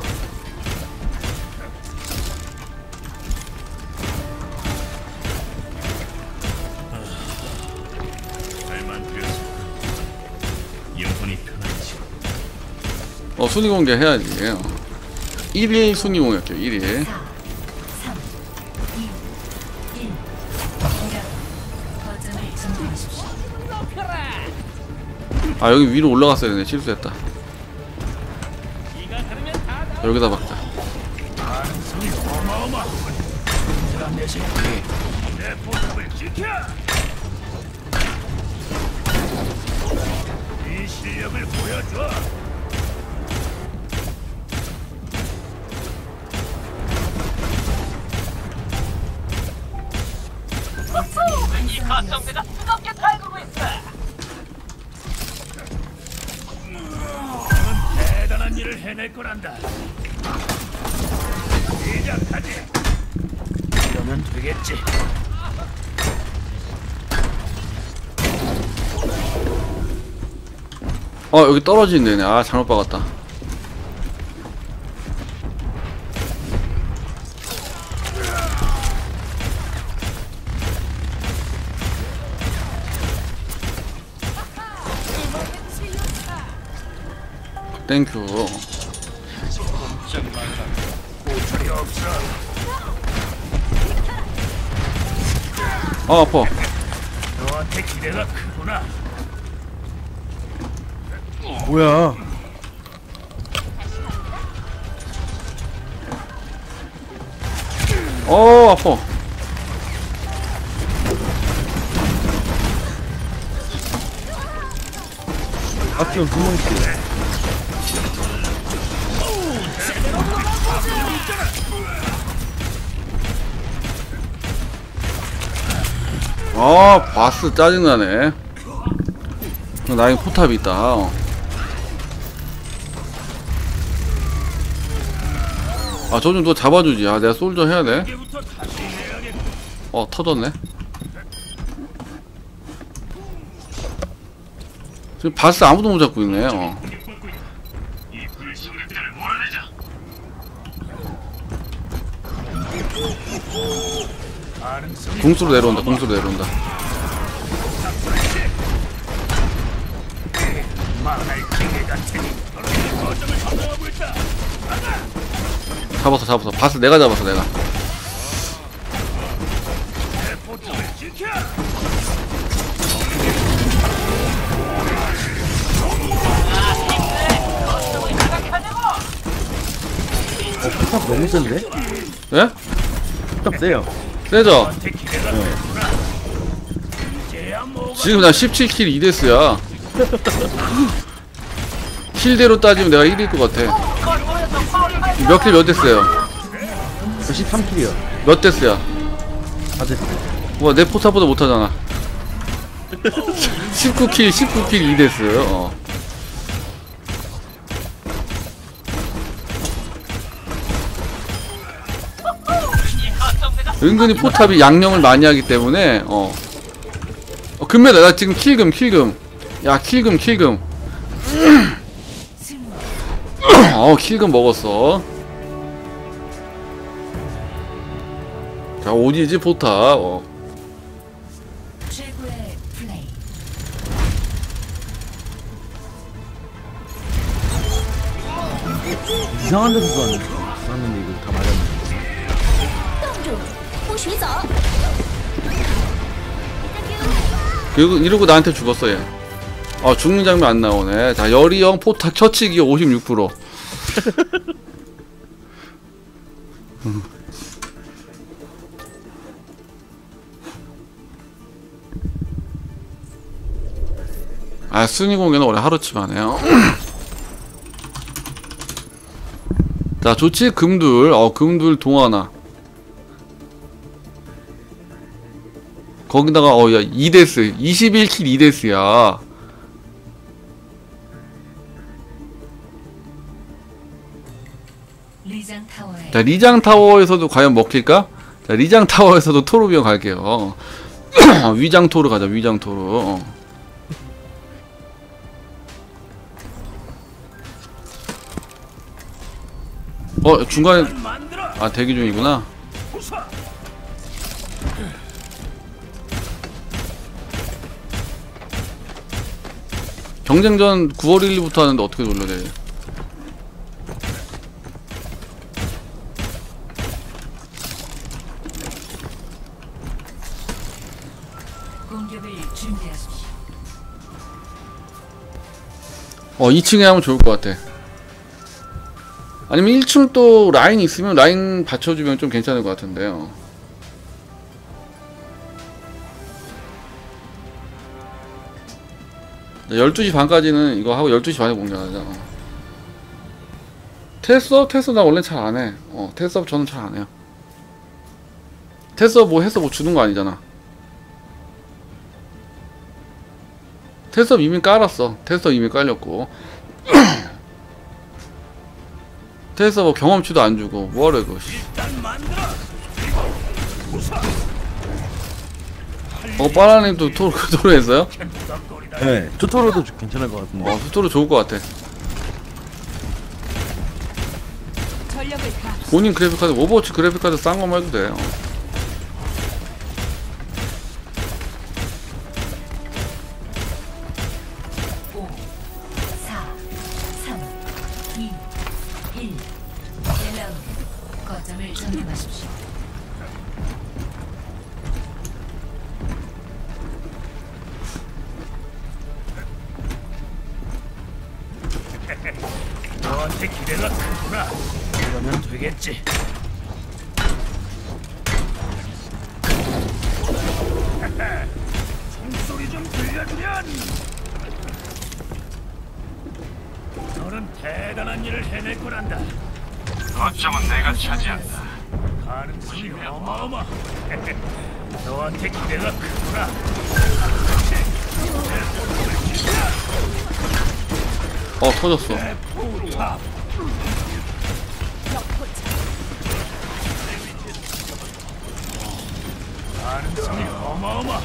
Speaker 1: 어 순위 공개 해야지. 어. 일 일 순위 공개할게요. 일 일. 아 여기 위로 올라갔어야 되네. 실수했다. 여기다 박자.
Speaker 3: 이 실력을 보여줘.
Speaker 5: 이 가성비가 뜨겁게 달구고 있어.
Speaker 3: 대단한 일을 해낼 거란다. 시작하지. 이러면 되겠지.
Speaker 1: 어 여기 떨어지는 데네. 아 잘못 박았다. 땡큐. 아 아파.
Speaker 3: 너한테 기대가 크구나.
Speaker 4: 뭐야?
Speaker 1: 어 아파.
Speaker 4: 아키온 두명 있어.
Speaker 1: 아 바스 짜증나네. 나에게 포탑이 있다. 어. 아 저 좀 너 잡아주지. 아 내가 솔저 해야돼. 어 터졌네. 지금 바스 아무도 못 잡고 있네. 어. 궁수로 내려온다. 궁수로 내려온다. 잡았어 잡았어. 바스 내가 잡았어 내가.
Speaker 4: 어, 포탑 너무 센데?
Speaker 1: 예?
Speaker 4: 포탑 세요.
Speaker 1: 세죠? 지금 나 십칠 킬 이 데스야. 킬대로 따지면 내가 일 위일 것 같아. 몇 킬 몇 데스요?
Speaker 4: 저 십삼 킬이요.
Speaker 1: 몇 데스야?
Speaker 4: 아, 됐어.
Speaker 1: 와, 내 포탑보다 못하잖아. 십구 킬, 십구 킬 이 데스. 어. 은근히 포탑이 양념을 많이 하기 때문에 어, 어 금메달. 나 지금 킬금 킬금. 야 킬금 킬금. 어 킬금 먹었어. 자 어디지 포탑. 어.
Speaker 4: 이상한 데서 쐈는데 쐈는데 이거 다 맞았네.
Speaker 1: 그리고 이러고 나한테 죽었어 얘. 아 죽는 장면 안 나오네. 자 열이형 포탑 처치기 오십육 퍼센트. 음. 아 순위 공개는 원래 하루치만 해요. 자 좋지. 금둘. 어 금둘 동하나. 거기다가 어야 이 데스 이십일 킬 이 데스야.
Speaker 2: 리장 타워에
Speaker 1: 자 리장 타워에서도 과연 먹힐까? 자 리장 타워에서도 토르비언 갈게요. 위장 토르 가자. 위장 토르. 어 중간에
Speaker 3: 만들어.
Speaker 1: 아 대기 중이구나.
Speaker 3: 부숴.
Speaker 1: 경쟁전 구월 일일부터 하는데 어떻게 돌려야 돼?
Speaker 2: 공격을 준비하십시오.
Speaker 1: 어 이 층에 하면 좋을 것 같아. 아니면 일 층 또 라인 있으면 라인 받쳐주면 좀 괜찮을 것 같은데요. 열두 시 반까지는 이거 하고 열두 시 반에 공략하자. 어. 테스업? 테스업 나 원래 잘 안해. 어 테스업 저는 잘 안해요. 테스업 뭐 해서 뭐 주는 거 아니잖아. 테스업 이미 깔았어. 테스업 이미 깔렸고 테스업 뭐 경험치도 안 주고 뭐하러 이거.
Speaker 3: 일단 만들어. 그리고 부숴.
Speaker 1: 어 빠라님도 토로 토로 했어요?
Speaker 3: 캔부닥거리다.
Speaker 4: 네, 투토로도 괜찮을 것 같은데.
Speaker 1: 어 토로 좋을 것 같아.
Speaker 2: 전력을 다
Speaker 1: 본인 그래픽카드 오버워치 그래픽카드 싼 거만 해도 돼. 어.
Speaker 2: 오, 사, 삼, 이, 일. 일 라운드 거점을 점령하십시오.
Speaker 3: 너한테 기대가 크구나. 이러면 되겠지. 총소리 좀 들려주련. 너는 대단한 일을 해낼 거란다.
Speaker 6: 거점은 내가 차지한다.
Speaker 3: 가능성이 어마어마. 너한테 기대가 크구나.
Speaker 1: 어 터졌어.
Speaker 3: 포탑. 가능성이 어마어마.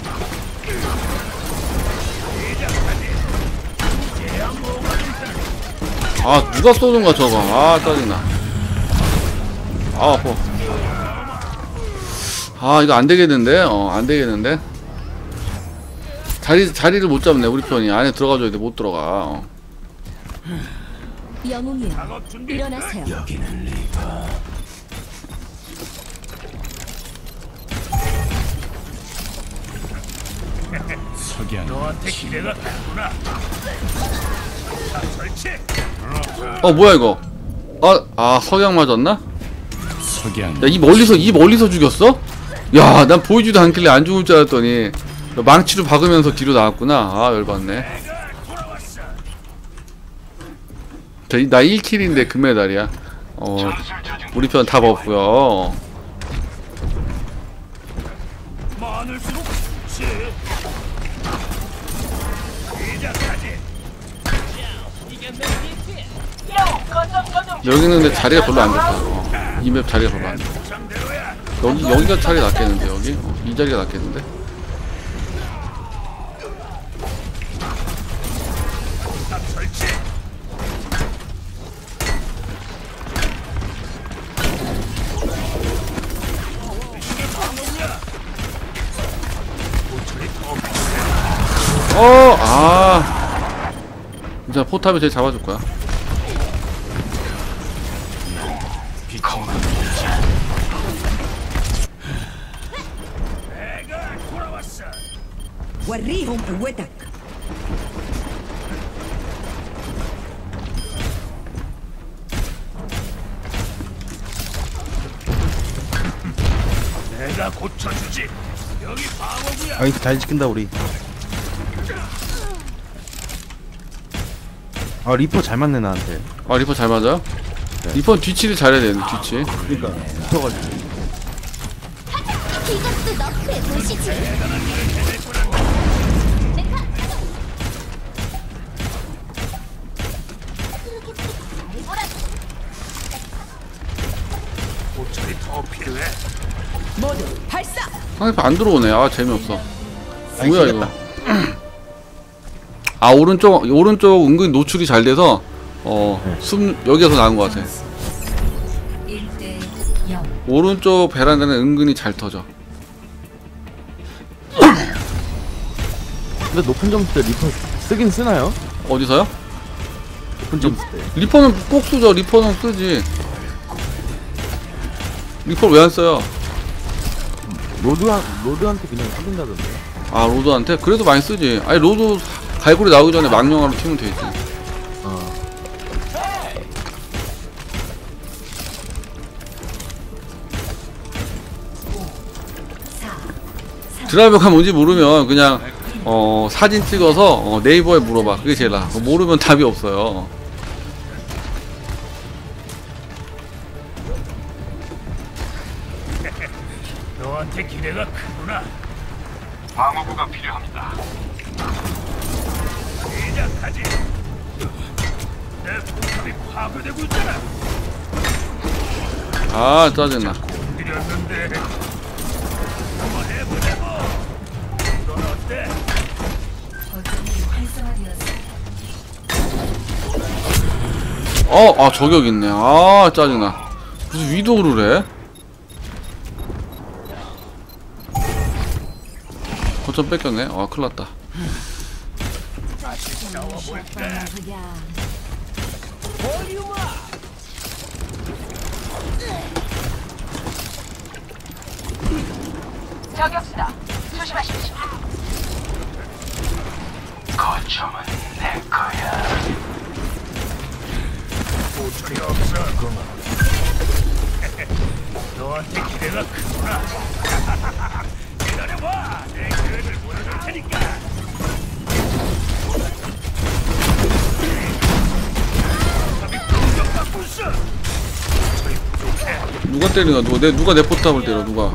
Speaker 3: 이제야 뭐가 괜찮아.
Speaker 1: 아 누가 쏘는 거야 저거. 아 짜증나. 아 아파. 아 이거 안 되겠는데. 어 안 되겠는데. 자리 자리를 못 잡네 우리 편이. 안에 들어가줘야 돼. 못 들어가. 어.
Speaker 2: 영웅이여
Speaker 3: 작업 준비.
Speaker 2: 일어나세요.
Speaker 3: 너한테 기대가 크구나. 자, 설치.
Speaker 1: 어 뭐야 이거. 아, 아 석양 맞았나?
Speaker 6: 석양.
Speaker 1: 야 이 멀리서 이 멀리서 죽였어? 야 난 보이지도 않길래 안 죽을 줄 알았더니 망치로 박으면서 뒤로 나왔구나. 아 열받네.
Speaker 3: 내가 돌아왔어.
Speaker 1: 저, 나 일 킬인데 금메달이야. 어 우리 편 답 없고요.
Speaker 3: 많을수록 좋지. 시작하지.
Speaker 5: 거점 거점
Speaker 1: 여기는 근데 자리가 별로 안 좋다. 어, 이 맵 자리가 별로 안 좋아.
Speaker 3: 보상대로야.
Speaker 1: 여기 여기가 자리가 낫겠는데 여기 어, 이 자리가 낫겠는데.
Speaker 3: 딱 설치. 이게 방어구야. 고철이 더
Speaker 1: 어, 아. 진짜 포탑이 제일 잡아줄 거야.
Speaker 3: 내가 돌아왔어.
Speaker 7: وريهم قوتك.
Speaker 3: 내가 고쳐주지. 여기 방어구야.
Speaker 4: 아, 이거 잘 지킨다 우리. 아, 리퍼 잘 맞네 나한테.
Speaker 1: 아 리퍼 잘 맞아요? 리퍼 뒤치를 잘해야 되는데 뒤치.
Speaker 4: 그러니까 붙어가지고.
Speaker 2: 이것도 너프의 도시지.
Speaker 3: 고철이 더 필요해.
Speaker 7: 모두 발사.
Speaker 1: 상대편 안 들어오네. 아 재미없어.
Speaker 4: 아이,
Speaker 1: 뭐야
Speaker 4: 지겠다.
Speaker 1: 이거. 아 오른쪽 오른쪽 은근히 노출이 잘 돼서 어
Speaker 4: 네.
Speaker 1: 숨 여기서 나온 것 같아.
Speaker 7: 일 대 영.
Speaker 1: 오른쪽 베란다는 은근히 잘 터져.
Speaker 4: 근데 높은 점수 때 리퍼 쓰긴 쓰나요?
Speaker 1: 어디서요?
Speaker 4: 높은 점수 때.
Speaker 1: 리퍼는 꼭 쓰죠. 리퍼는 쓰지. 리퍼를 왜 안 써요?
Speaker 4: 로드한 로드한테 그냥 쓰긴다던데.
Speaker 1: 아 로드한테? 그래도 많이 쓰지. 아니 로드 갈고리 나오기 전에 망령아로 튀면 되지.
Speaker 4: 어.
Speaker 1: 드라이버가 뭔지 모르면 그냥 어 사진 찍어서 어, 네이버에 물어봐. 그게 제일 나아. 모르면 답이 없어요.
Speaker 3: 너한테 기대가 크구나.
Speaker 6: 방어구가 필요합니다.
Speaker 3: 시작하지. 내 포탑이 파괴되고 있잖아.
Speaker 1: 아 짜증나.
Speaker 3: 건드렸는데. 한번 해보자고. 넌 어때?
Speaker 1: 어, 아 저격 있네. 아 짜증나. 무슨 위도를 해? 거점 뺏겼네. 아 큰일났다.
Speaker 5: 저격수다. 조심하십시오.
Speaker 6: 거점은 내 거야.
Speaker 3: 고철이 없어. 너한테 기대가 크구나. 기다려봐. 내 계획을 보여줄 테니까. 포탑이 공격받고 있어. 저희 부족해.
Speaker 1: 누가 때리나? 누가 내 누가 내 포탑을 때려? 누가?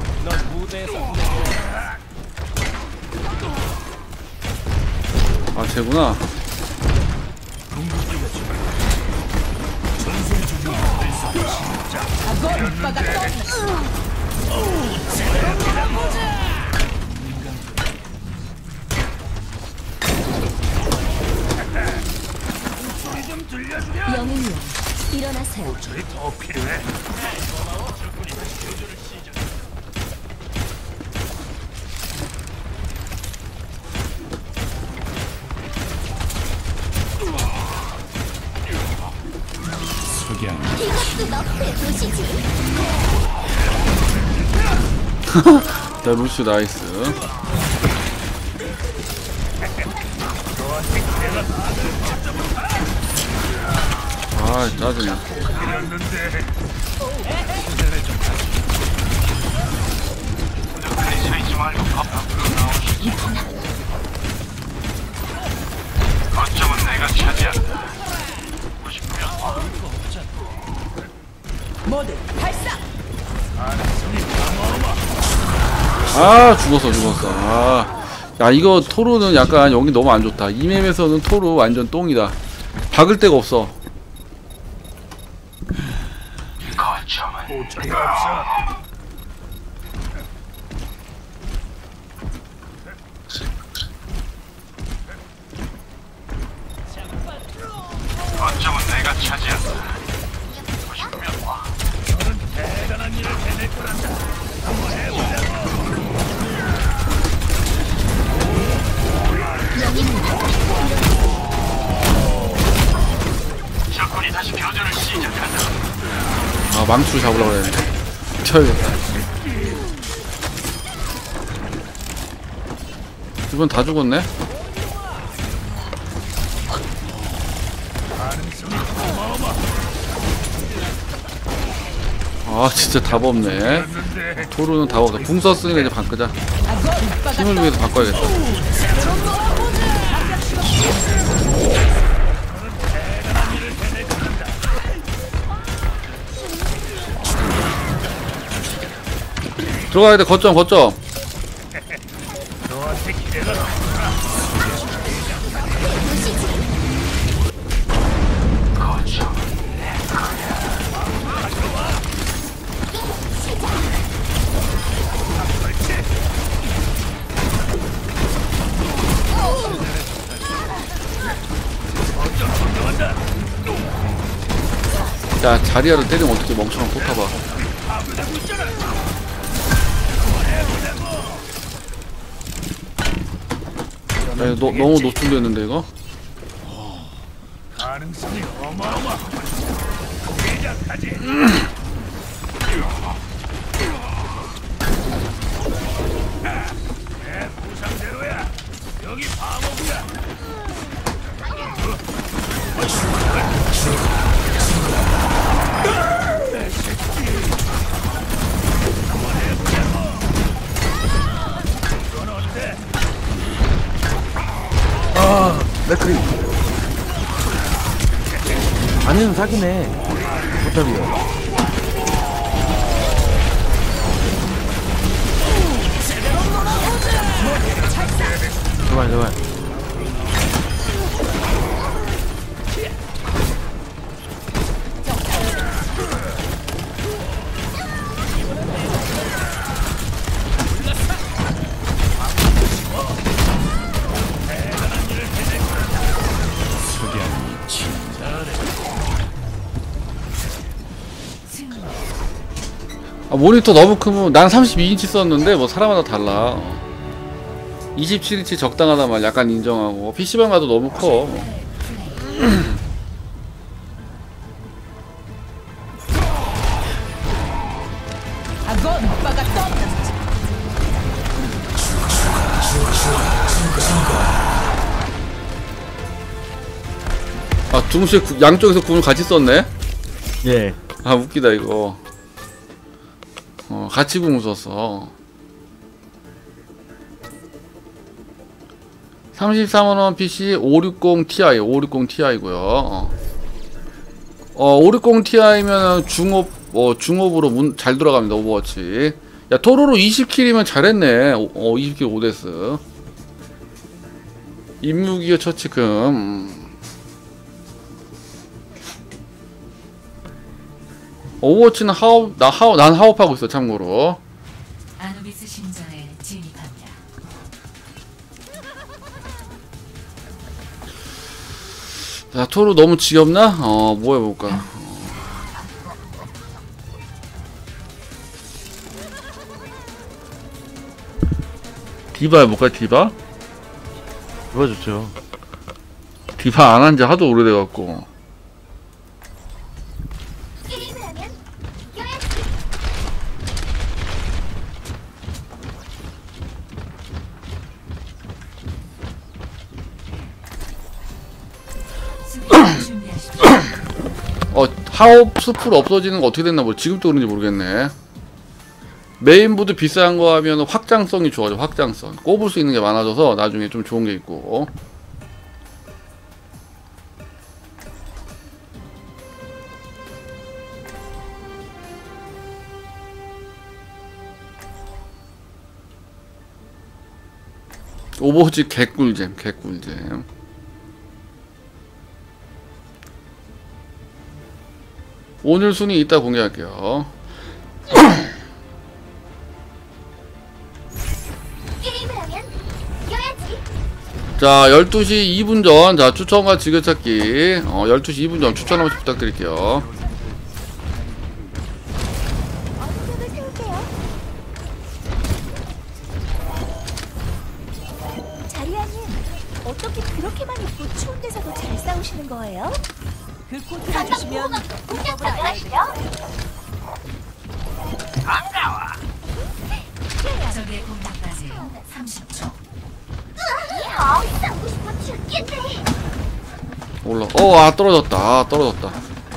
Speaker 1: 아 쟤구나.
Speaker 3: 소리 좀 들려주냐?
Speaker 2: 영웅이여, 일어나세요.
Speaker 3: 고철이 더 필요해.
Speaker 6: 석양.
Speaker 2: 이것도 너프의 도시지.
Speaker 1: 자 루시 나이스. 아 짜증나.
Speaker 6: 그리 서 있지 말고 앞으로 나오시지. 거점은 내가 차지한다. 보십시오.
Speaker 7: 모두 발사.
Speaker 1: 아 죽었어 죽었어. 아, 야 이거 토르는 약간 여기 너무 안 좋다. 이 맵에서는 토르 완전 똥이다. 박을 데가 없어.
Speaker 6: 거점은
Speaker 3: 고철이 없어.
Speaker 6: 거점은 내가 차지한다. 보십시오.
Speaker 3: 너는 대단한 일을 해낼 거란다. 한번 해보자고.
Speaker 6: 적군이 다시 교전을 시작한다.
Speaker 1: 아 망치를 잡으려고 그랬는데. 쳐야겠다. 이번 다 죽었네. 아 진짜 답 없네. 토르는 답 없다. 궁 썼으니까 이제 바꾸자. 힘을 위해서 바꿔야겠다. 들어가야 돼. 거점 거점.
Speaker 3: 너한테 기대가
Speaker 1: 야 자리야를 때리면 어떻게 멍청한 포타봐. 야, 너, 너무 노출됐는데 이거?
Speaker 3: 가능성이 어마어마하군. 시작하지. 내 부상대로야. 여기 방어구야.
Speaker 4: 아, 맥크리. 아니는 사기네. 포탑이요. 제발, 제발.
Speaker 1: 아, 모니터 너무 크면 난 삼십이 인치 썼는데 뭐 사람마다 달라. 이십칠 인치 적당하다 말 약간 인정하고 피씨방 가도 너무 커.
Speaker 7: 아건 오빠가 떠.
Speaker 1: 아 둥실 양쪽에서 궁을 같이 썼네?
Speaker 4: 예.
Speaker 1: 아 웃기다 이거. 어 같이 궁을 썼어. 삼십삼만원 피씨 오백육십 티아이 오백육십 티아이고요. 어, 어 오백육십 티아이면 중업 어 중업으로 문, 잘 들어갑니다. 오버워치. 야 토로로 이십 킬이면 잘했네. 오, 어 이십 킬 오 데스. 임무기어 처치금. 오버워치는 하업 나 하업 난 하업하고 있어 참고로.
Speaker 7: 아누비스 신전에 진입합니다.
Speaker 1: 자 토로 너무 지겹나? 어 뭐 해볼까? 어. 디바 해볼까 디바?
Speaker 4: 그거 좋죠.
Speaker 1: 디바 안 한지 하도 오래돼갖고.
Speaker 5: 게임을 하면 이겨야지.
Speaker 7: 수비를 준비하십시오.
Speaker 1: 어 하업 스풀 없어지는 거 어떻게 됐나 뭐 지금도 그런지 모르겠네. 메인보드 비싼 거 하면 확장성이 좋아져. 확장성 꼽을 수 있는 게 많아져서 나중에 좀 좋은 게 있고. 오버워치 개꿀잼 개꿀잼. 오늘 순위 이따 공개할게요.
Speaker 5: 게임을 하면 이겨야지.
Speaker 1: 자 열두 시 이 분 전 자 추천과 즐겨찾기 어 열두 시 이 분 전 추천 한 번씩 부탁드릴게요.
Speaker 5: 어느 을 세울게요. 자리아님, 어떻게 그렇게만 입고 추운 데서도 잘 싸우시는 거예요?
Speaker 7: 그 코트를 주시면
Speaker 5: 공격을 하시죠.
Speaker 7: 적의 공격까지 삼십 초.
Speaker 5: 아, 싸우고 싶어 죽겠네.
Speaker 1: 올라 어아 떨어졌다. 아 떨어졌다.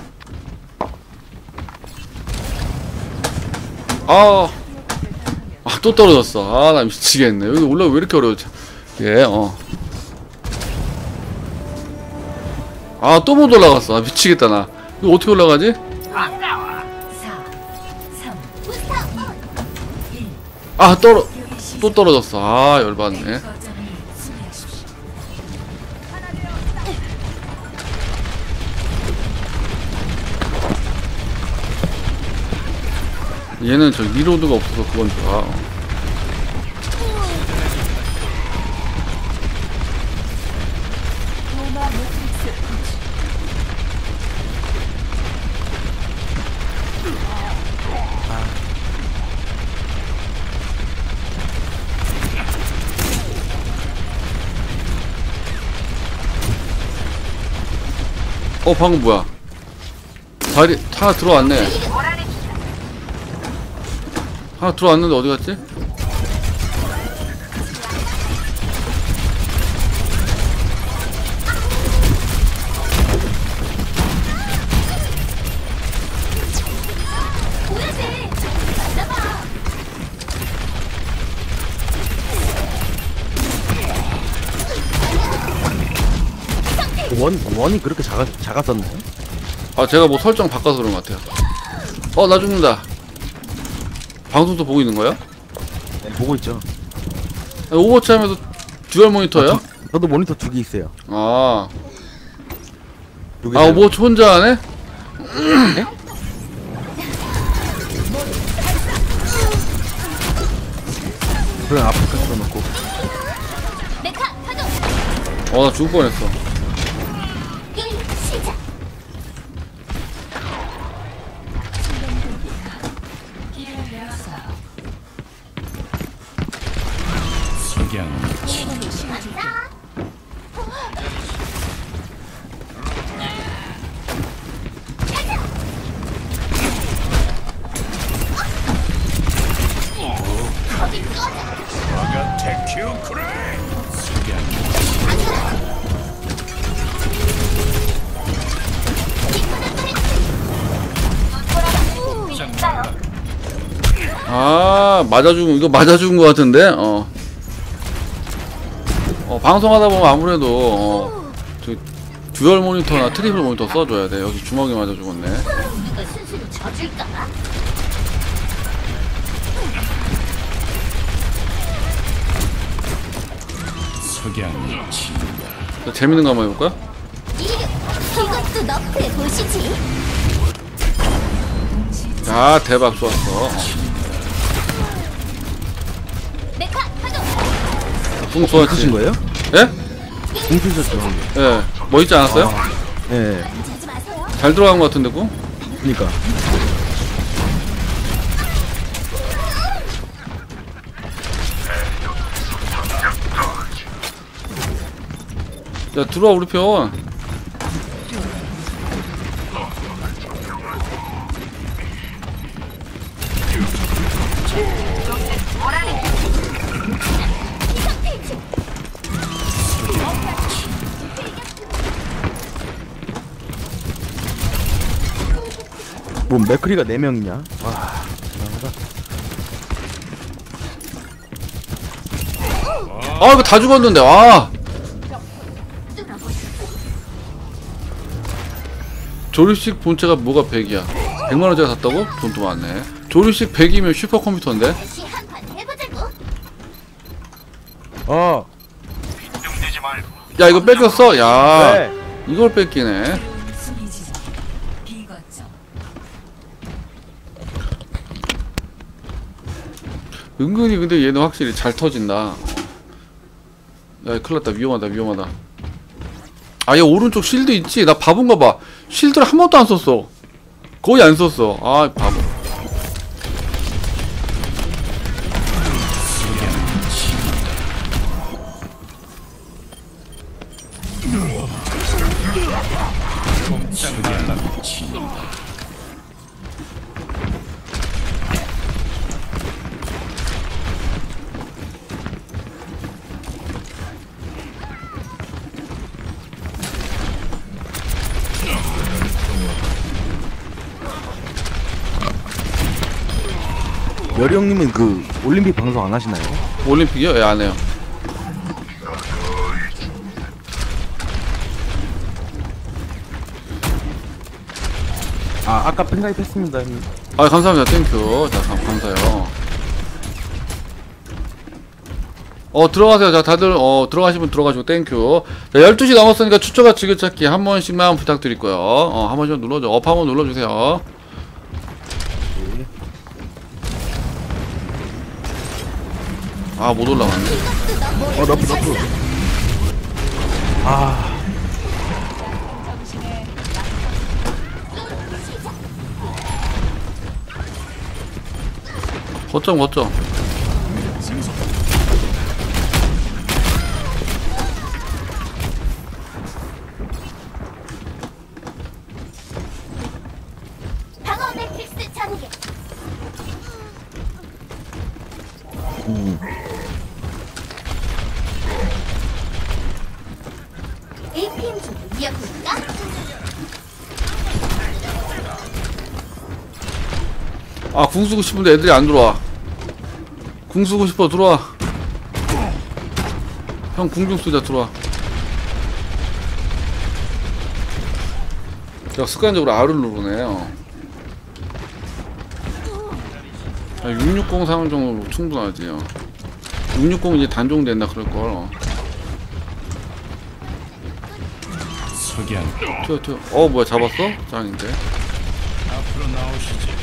Speaker 1: 아 아, 또 떨어졌어. 아, 나 미치겠네. 여기 올라가 왜 이렇게 어려워. 예, 어. 아, 또 못 올라갔어. 아, 미치겠다, 나. 이거 어떻게 올라가지?
Speaker 7: 사, 삼, 일.
Speaker 1: 아 떨어 또 떨어졌어. 아 열받네.
Speaker 7: 거점을 수비하십시오.
Speaker 1: 얘는 저 리로드가 없어서 그건 좋아.
Speaker 5: 로마 매트릭스 구축.
Speaker 1: 어 방금 뭐야? 다리 하나 들어왔네. 하나 들어왔는데 어디 갔지?
Speaker 4: 원 원이 그렇게 작아 작았었나요?
Speaker 1: 아 제가 뭐 설정 바꿔서 그런 것 같아요. 어 나 죽는다. 방송도 보고 있는 거야?
Speaker 4: 네, 보고 있죠.
Speaker 1: 아, 오버워치 하면서 듀얼 모니터예요?
Speaker 4: 아, 저, 저도 모니터 두 개 있어요.
Speaker 1: 아,
Speaker 4: 여기
Speaker 1: 아 오버워치 혼자 하네?
Speaker 4: 그냥 아프리카 써놓고.
Speaker 5: 메카 파동.
Speaker 1: 어 나 죽을 뻔했어.
Speaker 5: 게임 시작.
Speaker 3: 석양 테큐 그래.
Speaker 1: 아 맞아 죽은 이거 맞아 죽은 것 같은데? 어. 어 방송하다 보면 아무래도 어, 저 듀얼 모니터나 트리플 모니터 써줘야 돼. 여기 주먹이 맞아 죽었네.
Speaker 5: 누가 스스로 져줄까?
Speaker 3: 석양이 친다.
Speaker 1: 자, 재밌는 거 한번 해볼까?
Speaker 5: 이것도 너프해 보시지.
Speaker 1: 아 대박 좋았어.
Speaker 5: 메카 파동.
Speaker 1: 붕 좋았지?
Speaker 4: 쓰신 거예요?
Speaker 1: 예?
Speaker 4: 공 쓰셨죠?
Speaker 1: 예. 멋있지 않았어요?
Speaker 4: 예.
Speaker 5: 자지 마세요.
Speaker 1: 잘 들어간 것 같은데 구?
Speaker 4: 그니까.
Speaker 1: 야 들어와 우리 편.
Speaker 4: 뭐 맥크리가 네 명이냐? 와.
Speaker 1: 아 이거 다 죽었는데 와. 조립식 본체가 뭐가 백이야? 백만 원짜리 샀다고? 돈도 많네. 조립식 백이면 슈퍼컴퓨터인데?
Speaker 5: 다시 한판 해보자고.
Speaker 4: 어.
Speaker 6: 빈둥대지 말고
Speaker 1: 야 이거 뺏겼어? 야
Speaker 4: 네.
Speaker 1: 이걸 뺏기네.
Speaker 7: 수비 지점 비거점.
Speaker 1: 은근히 근데 얘는 확실히 잘 터진다. 야 큰일났다. 위험하다 위험하다. 아 얘 오른쪽 실드 있지? 나 바본가 봐. 실드를 한 번도 안 썼어. 거의 안 썼어. 아 바보.
Speaker 3: 석양이 친다.
Speaker 4: 여리 형님은 그 올림픽 방송 안 하시나요?
Speaker 1: 올림픽이요? 예, 안 해요.
Speaker 4: 아 아까 팬가입했습니다 형님.
Speaker 1: 아 감사합니다. 땡큐. 자 감, 감사해요. 어 들어가세요. 자 다들 어 들어가시면 들어가시고 땡큐. 자 열두 시 넘었으니까 추천과 즐겨찾기 한 번씩만 부탁드릴거요. 어 한 번씩 눌러줘. 업 한번 눌러주세요. 아 못 올라갔네.
Speaker 4: 어 너프 너프. 아
Speaker 1: 거점 거점.
Speaker 5: 방어 매트릭스 전개.
Speaker 4: 음.
Speaker 5: 에이피엠 좀 이어볼까?
Speaker 1: 아 궁 쓰고 싶은데 애들이 안 들어와. 궁 쓰고 싶어 들어와. 형 궁 좀 쓰자 들어와. 제가 습관적으로 R을 누르네요. 육육공 사용 정도로 충분하지요. 육육공 이제 단종 된다 그럴걸. 어.
Speaker 3: 석양
Speaker 1: 튀어 튀어. 어 뭐야 잡았어? 짱인데.
Speaker 3: 앞으로 나오시지.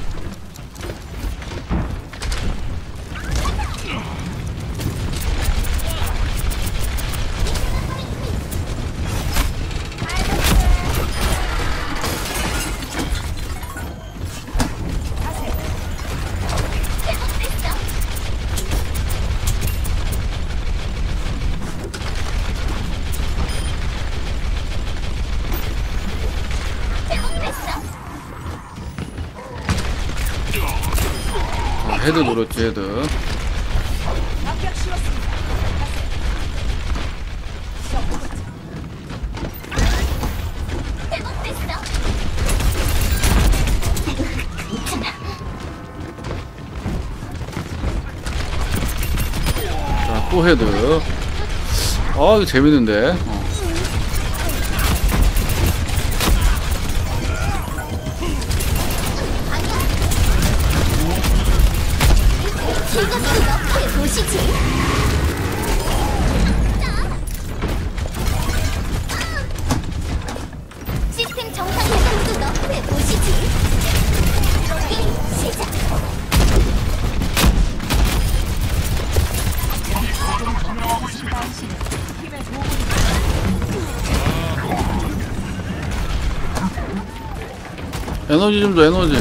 Speaker 1: 자, 헤드 노렸지 헤드. 자 또 헤드. 아 이거 재밌는데. 어.
Speaker 5: 이것도 너프의 도시지. 시스템 정상 이것도 너프의 도시지. 게임 시작.
Speaker 1: 에너지 좀 줘 에너지.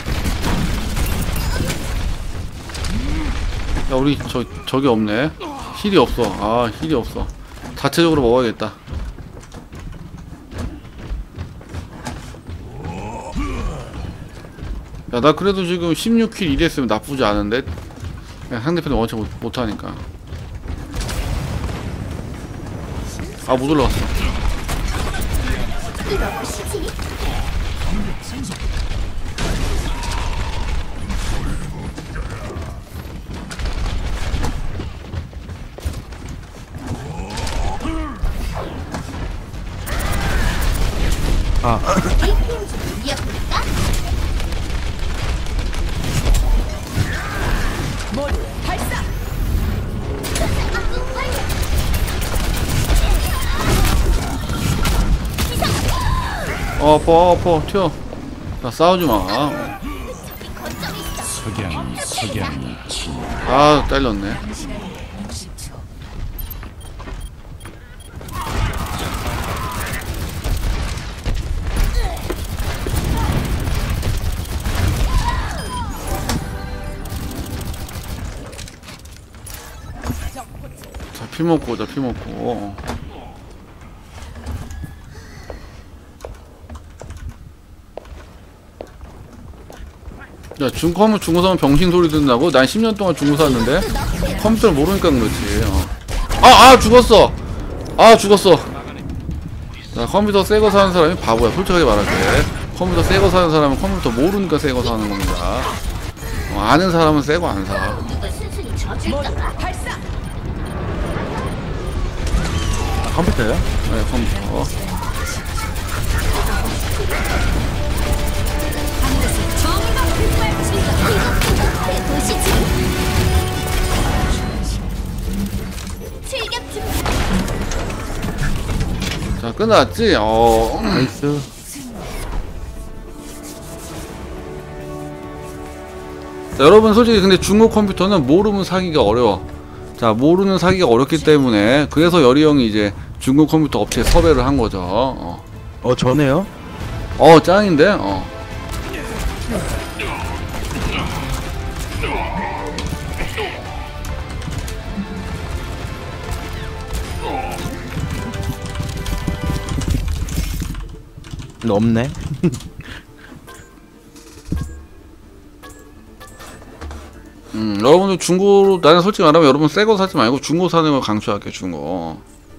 Speaker 1: 야 우리 저 저기 없네. 힐이 없어. 아 힐이 없어. 자체적으로 먹어야겠다. 야 나 그래도 지금 십육 킬 일 했으면 나쁘지 않은데. 그냥 상대편이 원체 못, 못하니까. 아 못 올라갔어.
Speaker 5: 이것이지.
Speaker 4: 아
Speaker 5: 에이피엠 좀 이어볼까? 모두 발사. 악동 완료.
Speaker 1: 어 아파 아파 튀어. 나 싸우지마.
Speaker 5: 거점이 있어.
Speaker 3: 석양 석양
Speaker 1: 아 딸렸네.
Speaker 7: 육십 초.
Speaker 1: 자 피 먹고 자 피 먹고. 야 중컴은 중고 사면 병신 소리 듣는다고? 난 십 년 동안 중고 샀는데 컴퓨터를 모르니까 그렇지. 어. 아, 아 죽었어. 아 죽었어. 나 컴퓨터 새거 사는 사람이 바보야. 솔직하게 말할게. 컴퓨터 새거 사는 사람은 컴퓨터 모르니까 새거 사는 겁니다. 어, 아는 사람은 새거 안 사.
Speaker 5: 누굴 순순히 져줄까? 발사.
Speaker 4: 컴퓨터야?
Speaker 1: 네 컴퓨터.
Speaker 5: 이것도 너프의 도시지.
Speaker 1: 자, 끝났지? 어.
Speaker 4: 나이스.
Speaker 1: 자, 여러분 솔직히 근데 중국 컴퓨터는 모르면 사기가 어려워. 자, 모르는 사기가 어렵기 때문에 그래서 여리 형이 이제 중국 컴퓨터 업체에 섭외를 한 거죠. 어,
Speaker 4: 어 전에요?
Speaker 1: 어 짱인데? 어.
Speaker 4: 근데 없네.
Speaker 1: 음, 여러분들 중고, 나는 솔직히 말하면 여러분 새거 사지 말고 중고 사는 걸 강추할게. 중고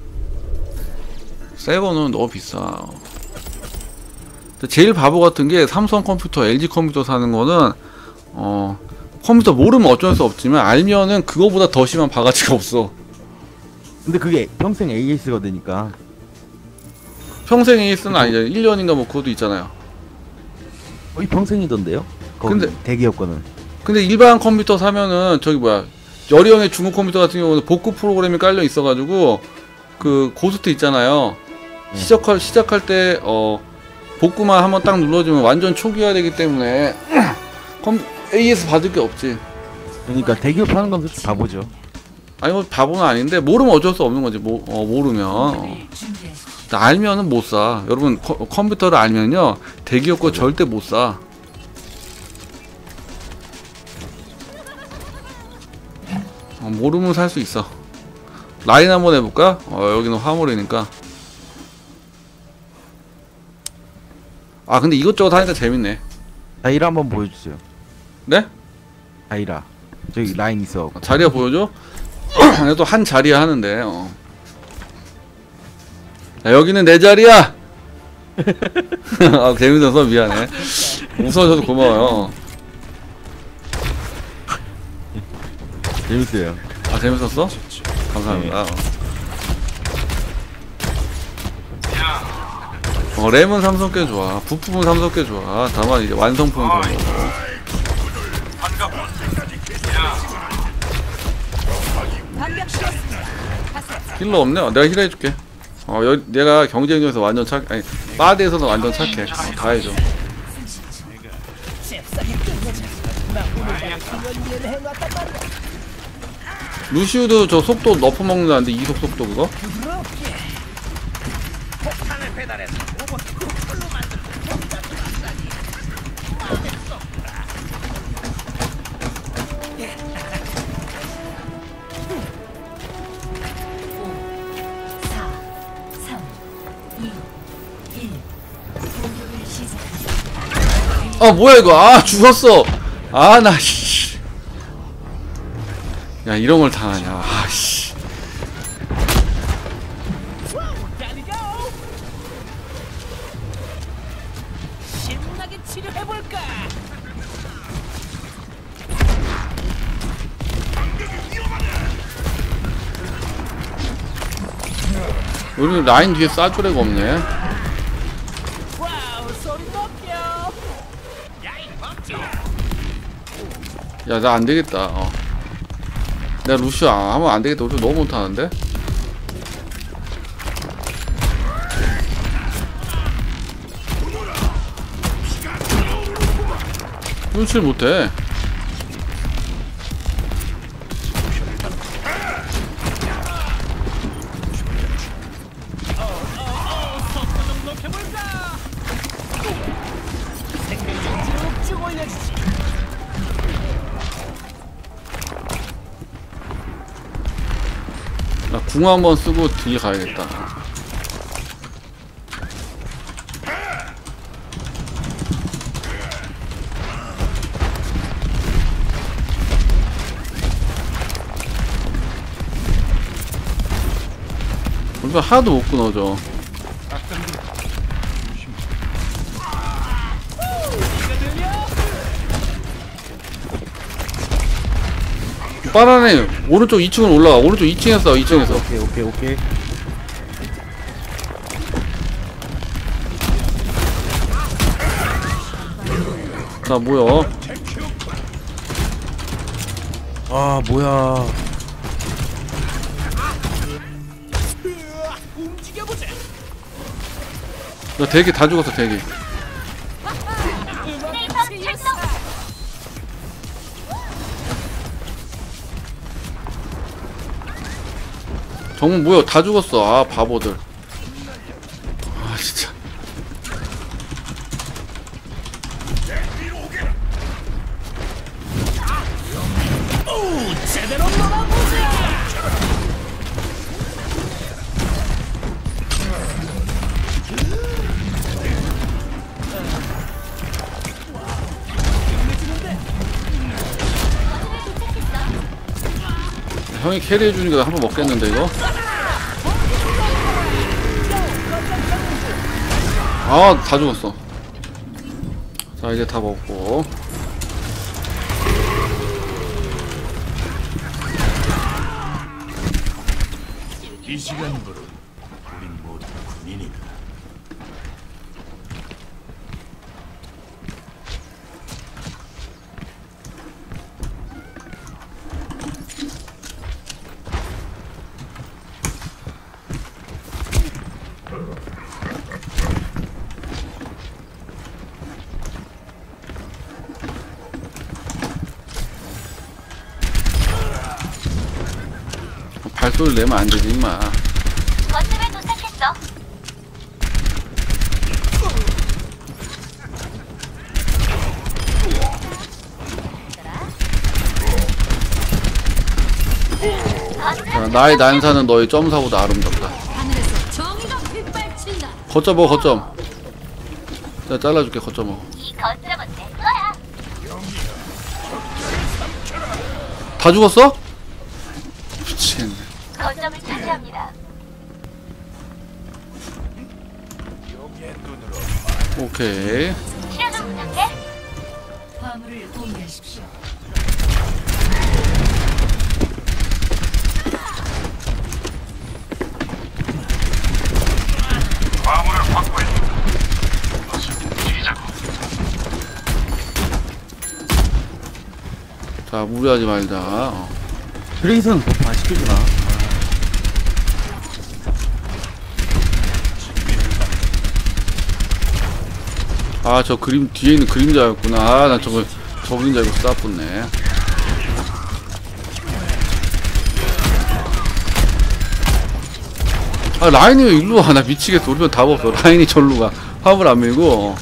Speaker 1: 새거는 너무 비싸. 근데 제일 바보 같은 게 삼성 컴퓨터, 엘지 컴퓨터 사는 거는 어 컴퓨터 모르면 어쩔 수 없지만 알면은 그거보다 더 심한 바가지가 없어.
Speaker 4: 근데 그게 평생 에이에스가 되니까.
Speaker 1: 평생 에이스는 아니죠. 일 년인가 뭐 그것도 있잖아요.
Speaker 4: 거의 평생이던데요? 거기
Speaker 1: 근데-
Speaker 4: 대기업 거는.
Speaker 1: 근데 일반 컴퓨터 사면은 저기 뭐야 여리 형의 중국 컴퓨터 같은 경우는 복구 프로그램이 깔려 있어가지고 그 고스트 있잖아요.
Speaker 4: 네.
Speaker 1: 시작할 시작할 때 어 복구만 한번 딱 눌러주면 완전 초기화되기 때문에 컴 에이에스 받을 게 없지.
Speaker 4: 그러니까 대기업 하는 건 솔직히 바보죠.
Speaker 1: 아니 뭐 바보는 아닌데 모르면 어쩔 수 없는 거지. 모, 어, 모르면 어.
Speaker 7: 준비하십시오.
Speaker 1: 알면은 못 사. 여러분 커, 컴퓨터를 알면요 대기업 거 절대 못 사. 어, 모르면 살 수 있어. 라인 한번 해볼까? 어, 여기는 화물이니까. 아 근데 이것저것 하니까 재밌네.
Speaker 4: 다이라 한번 보여주세요.
Speaker 1: 네?
Speaker 4: 다이라. 저기 라인 있어.
Speaker 1: 어, 자리야 보여줘? 그래도 한 자리야 하는데 어. 야, 여기는 내 자리야! 아 재밌어서 미안해. 웃어줘서 고마워요.
Speaker 4: 재밌어요.
Speaker 1: 아 재밌었어? 감사합니다. 어 램은 삼성 꽤 좋아. 부품은 삼성 꽤 좋아. 다만 이제 완성품은 별로. 힐러 없네. 어, 내가 힐 해줄게. 어 여, 내가 경쟁력에서 완전 착 아니 바드에서는 완전 착해. 어, 다 해줘. 루시우도 저 속도 너프 먹는다는데 이속 속도 그거?
Speaker 3: 폭탄을 배달해서 로봇 그걸로 만든
Speaker 7: 사, 삼, 이, 일. 공격을 시작합니다.
Speaker 1: 아 뭐야 이거. 아 죽었어. 아 나 씨. 야 이런 걸 당하냐. 아 씨.
Speaker 3: 신나게 치료해볼까?
Speaker 1: 우리 라인 뒤에 쏴주레가 없네.
Speaker 3: 와우 소리 높여. 야이 멈춰.
Speaker 1: 야 나 안되겠다. 어. 내가 루시오 안 하면 안되겠다. 루시오 너무 못하는데? 눈치를 못해.
Speaker 3: 쭉쭉 올려주지.
Speaker 1: 나 궁 한번 쓰고 뒤에 가야겠다. 우리가 하나도 못 끊어져. 빠라네. 오른쪽 이 층으로 올라가. 오른쪽 이 층에서 이 층에서.
Speaker 4: 오케이 오케이 오케이.
Speaker 1: 자 뭐야?
Speaker 4: 아 뭐야.
Speaker 3: 움직여보자.
Speaker 1: 너 대기 다 죽었어 대기. 정문 뭐야 다 죽었어. 아 바보들. 아 진짜.
Speaker 3: 제대로 놀아보자.
Speaker 1: 형이 캐리해주니까 한번 먹겠는데 이거? 아 다 죽었어. 자 이제 다 먹고
Speaker 3: 이 시간부로 우린 모두 군인이다.
Speaker 1: 발소리 내면 안 되지 임마.
Speaker 5: 거점에 도착했어.
Speaker 1: 자, 나의 난사는 너의 점사보다 아름답다.
Speaker 2: 하늘에서 정의가 빗발친다.
Speaker 1: 거점 먹어 거점. 자 잘라줄게 거점 먹어.
Speaker 5: 이 거점은 내 거야.
Speaker 1: 다 죽었어? 미치겠네.
Speaker 5: 거점을 차지합니다.
Speaker 1: 오케이.
Speaker 5: 치료 좀 부탁해.
Speaker 7: 화물을 공유하십시오.
Speaker 6: 화물을 확보해. 어서 움직이자고.
Speaker 1: 자 무리하지 말자. 어.
Speaker 4: 트레이서는 버프 안 시켜주나?
Speaker 1: 아 저 그림 뒤에 있는 그림자였구나. 아 난 저거 적인 줄 알고 쏴붙네. 아 라인이 왜 일로 와? 나 미치겠어. 우리 편 답 없어. 라인이 절로 가. 화물 안 밀고.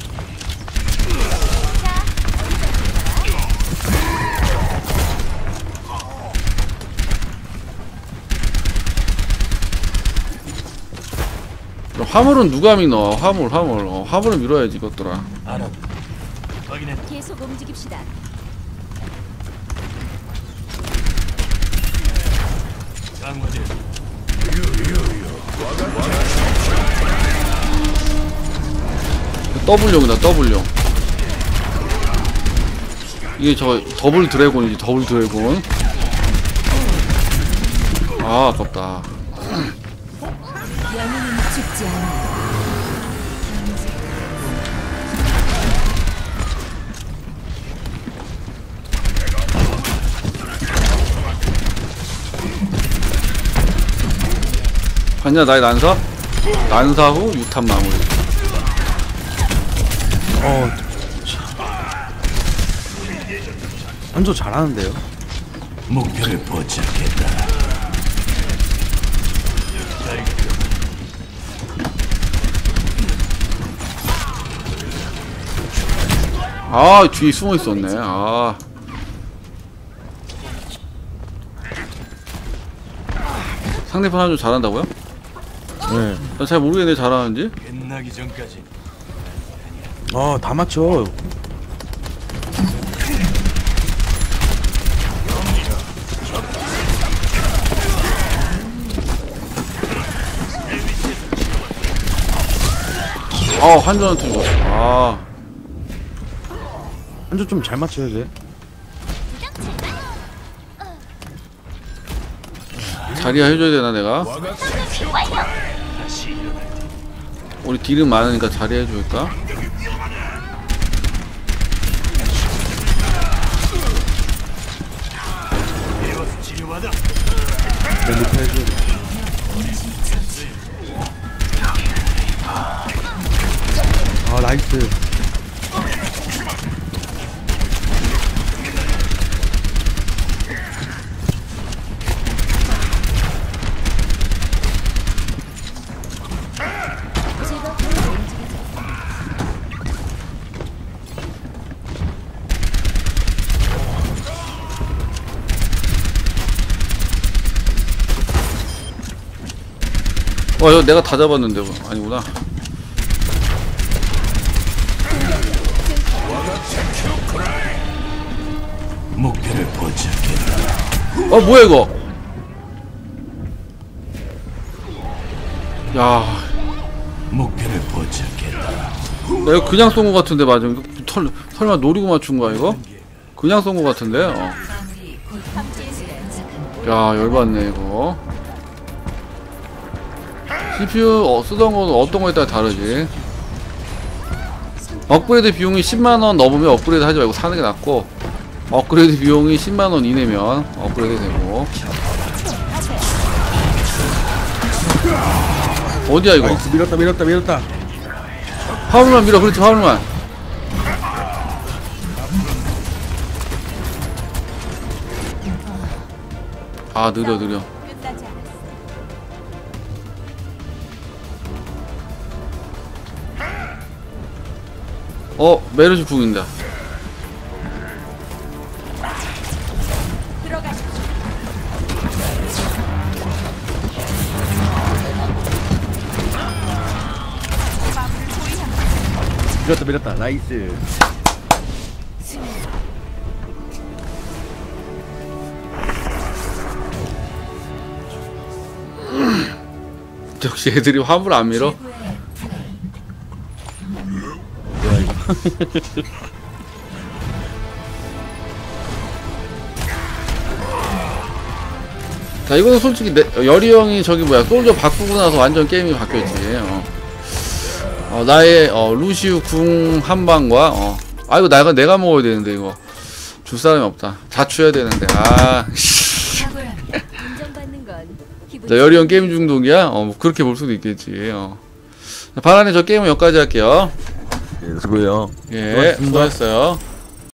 Speaker 1: 화물은 누가 미너? 화물 화물. 어, 화물은 밀어야지 이것들아.
Speaker 3: 알아. 확인해.
Speaker 5: 계속 움직입시다.
Speaker 3: 강화제.
Speaker 1: W용이다 W용. 이게 저 더블 드래곤이지 더블 드래곤. 아 아깝다.
Speaker 2: 영웅은 죽지 않아.
Speaker 1: 봤냐 나의 난사? 난사 후 유탄 마무리.
Speaker 4: 어, 한조 잘하는데요?
Speaker 3: 목표를 포착했다.
Speaker 1: 아 뒤에 숨어 있었네. 아 상대편 아주 잘한다고요?
Speaker 4: 네.
Speaker 1: 나 잘 모르겠네 잘하는지.
Speaker 3: 끝나기 전까지.
Speaker 4: 어, 다 맞춰.
Speaker 1: 아 한전한테 죽었어. 아
Speaker 4: 한조 좀 잘 맞춰야 돼.
Speaker 1: 자리야 해줘야 되나 내가?
Speaker 3: 다시 일어날 때.
Speaker 1: 우리 딜은 많으니까 자리 해줄까?
Speaker 3: 배워서 치료받아.
Speaker 4: 멘트 해줘. 아 나이스.
Speaker 5: 제가 더 움직이죠.
Speaker 1: 어 이거 내가 다 잡았는데 뭐. 아니구나.
Speaker 3: 목표를 포착해.
Speaker 1: 어 뭐야 이거. 야
Speaker 3: 목표를 포착했다.
Speaker 1: 나 이거 그냥 쏜 거 같은데 맞아. 이거 털, 설마 노리고 맞춘 거야 이거? 그냥 쏜 거 같은데. 어.
Speaker 7: 마무리 곧
Speaker 1: 야 열받네 이거. 씨피유 어, 쓰던 건 어떤 거에 따라 다르지. 업그레이드 비용이 십만 원 넘으면 업그레이드 하지 말고 사는 게 낫고, 업그레이드 비용이 십만 원 이내면 업그레이드 되고. 어디야 이거?
Speaker 4: 나이스. 밀었다 밀었다 밀었다.
Speaker 1: 화물만 밀어. 그렇지 화물만. 아 느려 느려.
Speaker 5: 끝나지 않았어.
Speaker 1: 어 메르시 궁인다.
Speaker 5: 들어가십시오. 마음을 소리합니다.
Speaker 4: 밀었다 밀었다. 나이스.
Speaker 1: 역시 애들이 화물 안 밀어.
Speaker 4: 뭐야 이거.
Speaker 1: 자 이거는 솔직히 내, 열이 형이 저기 뭐야 솔저 바꾸고 나서 완전 게임이 바뀌었지. 어. 어, 나의 어, 루시우 궁 한방과 어. 아 이거 내가 내가 먹어야 되는데 이거 줄 사람이 없다. 자취해야 되는데 아.
Speaker 5: 인정받는 건 기분.
Speaker 1: 자 열이 형 게임 중독이야. 어 뭐 그렇게 볼 수도 있겠지. 어. 바란에 저 게임은 여기까지 할게요.
Speaker 4: 예, 수고해요.
Speaker 1: 예,
Speaker 4: 수고하셨습니다.
Speaker 1: 수고했어요.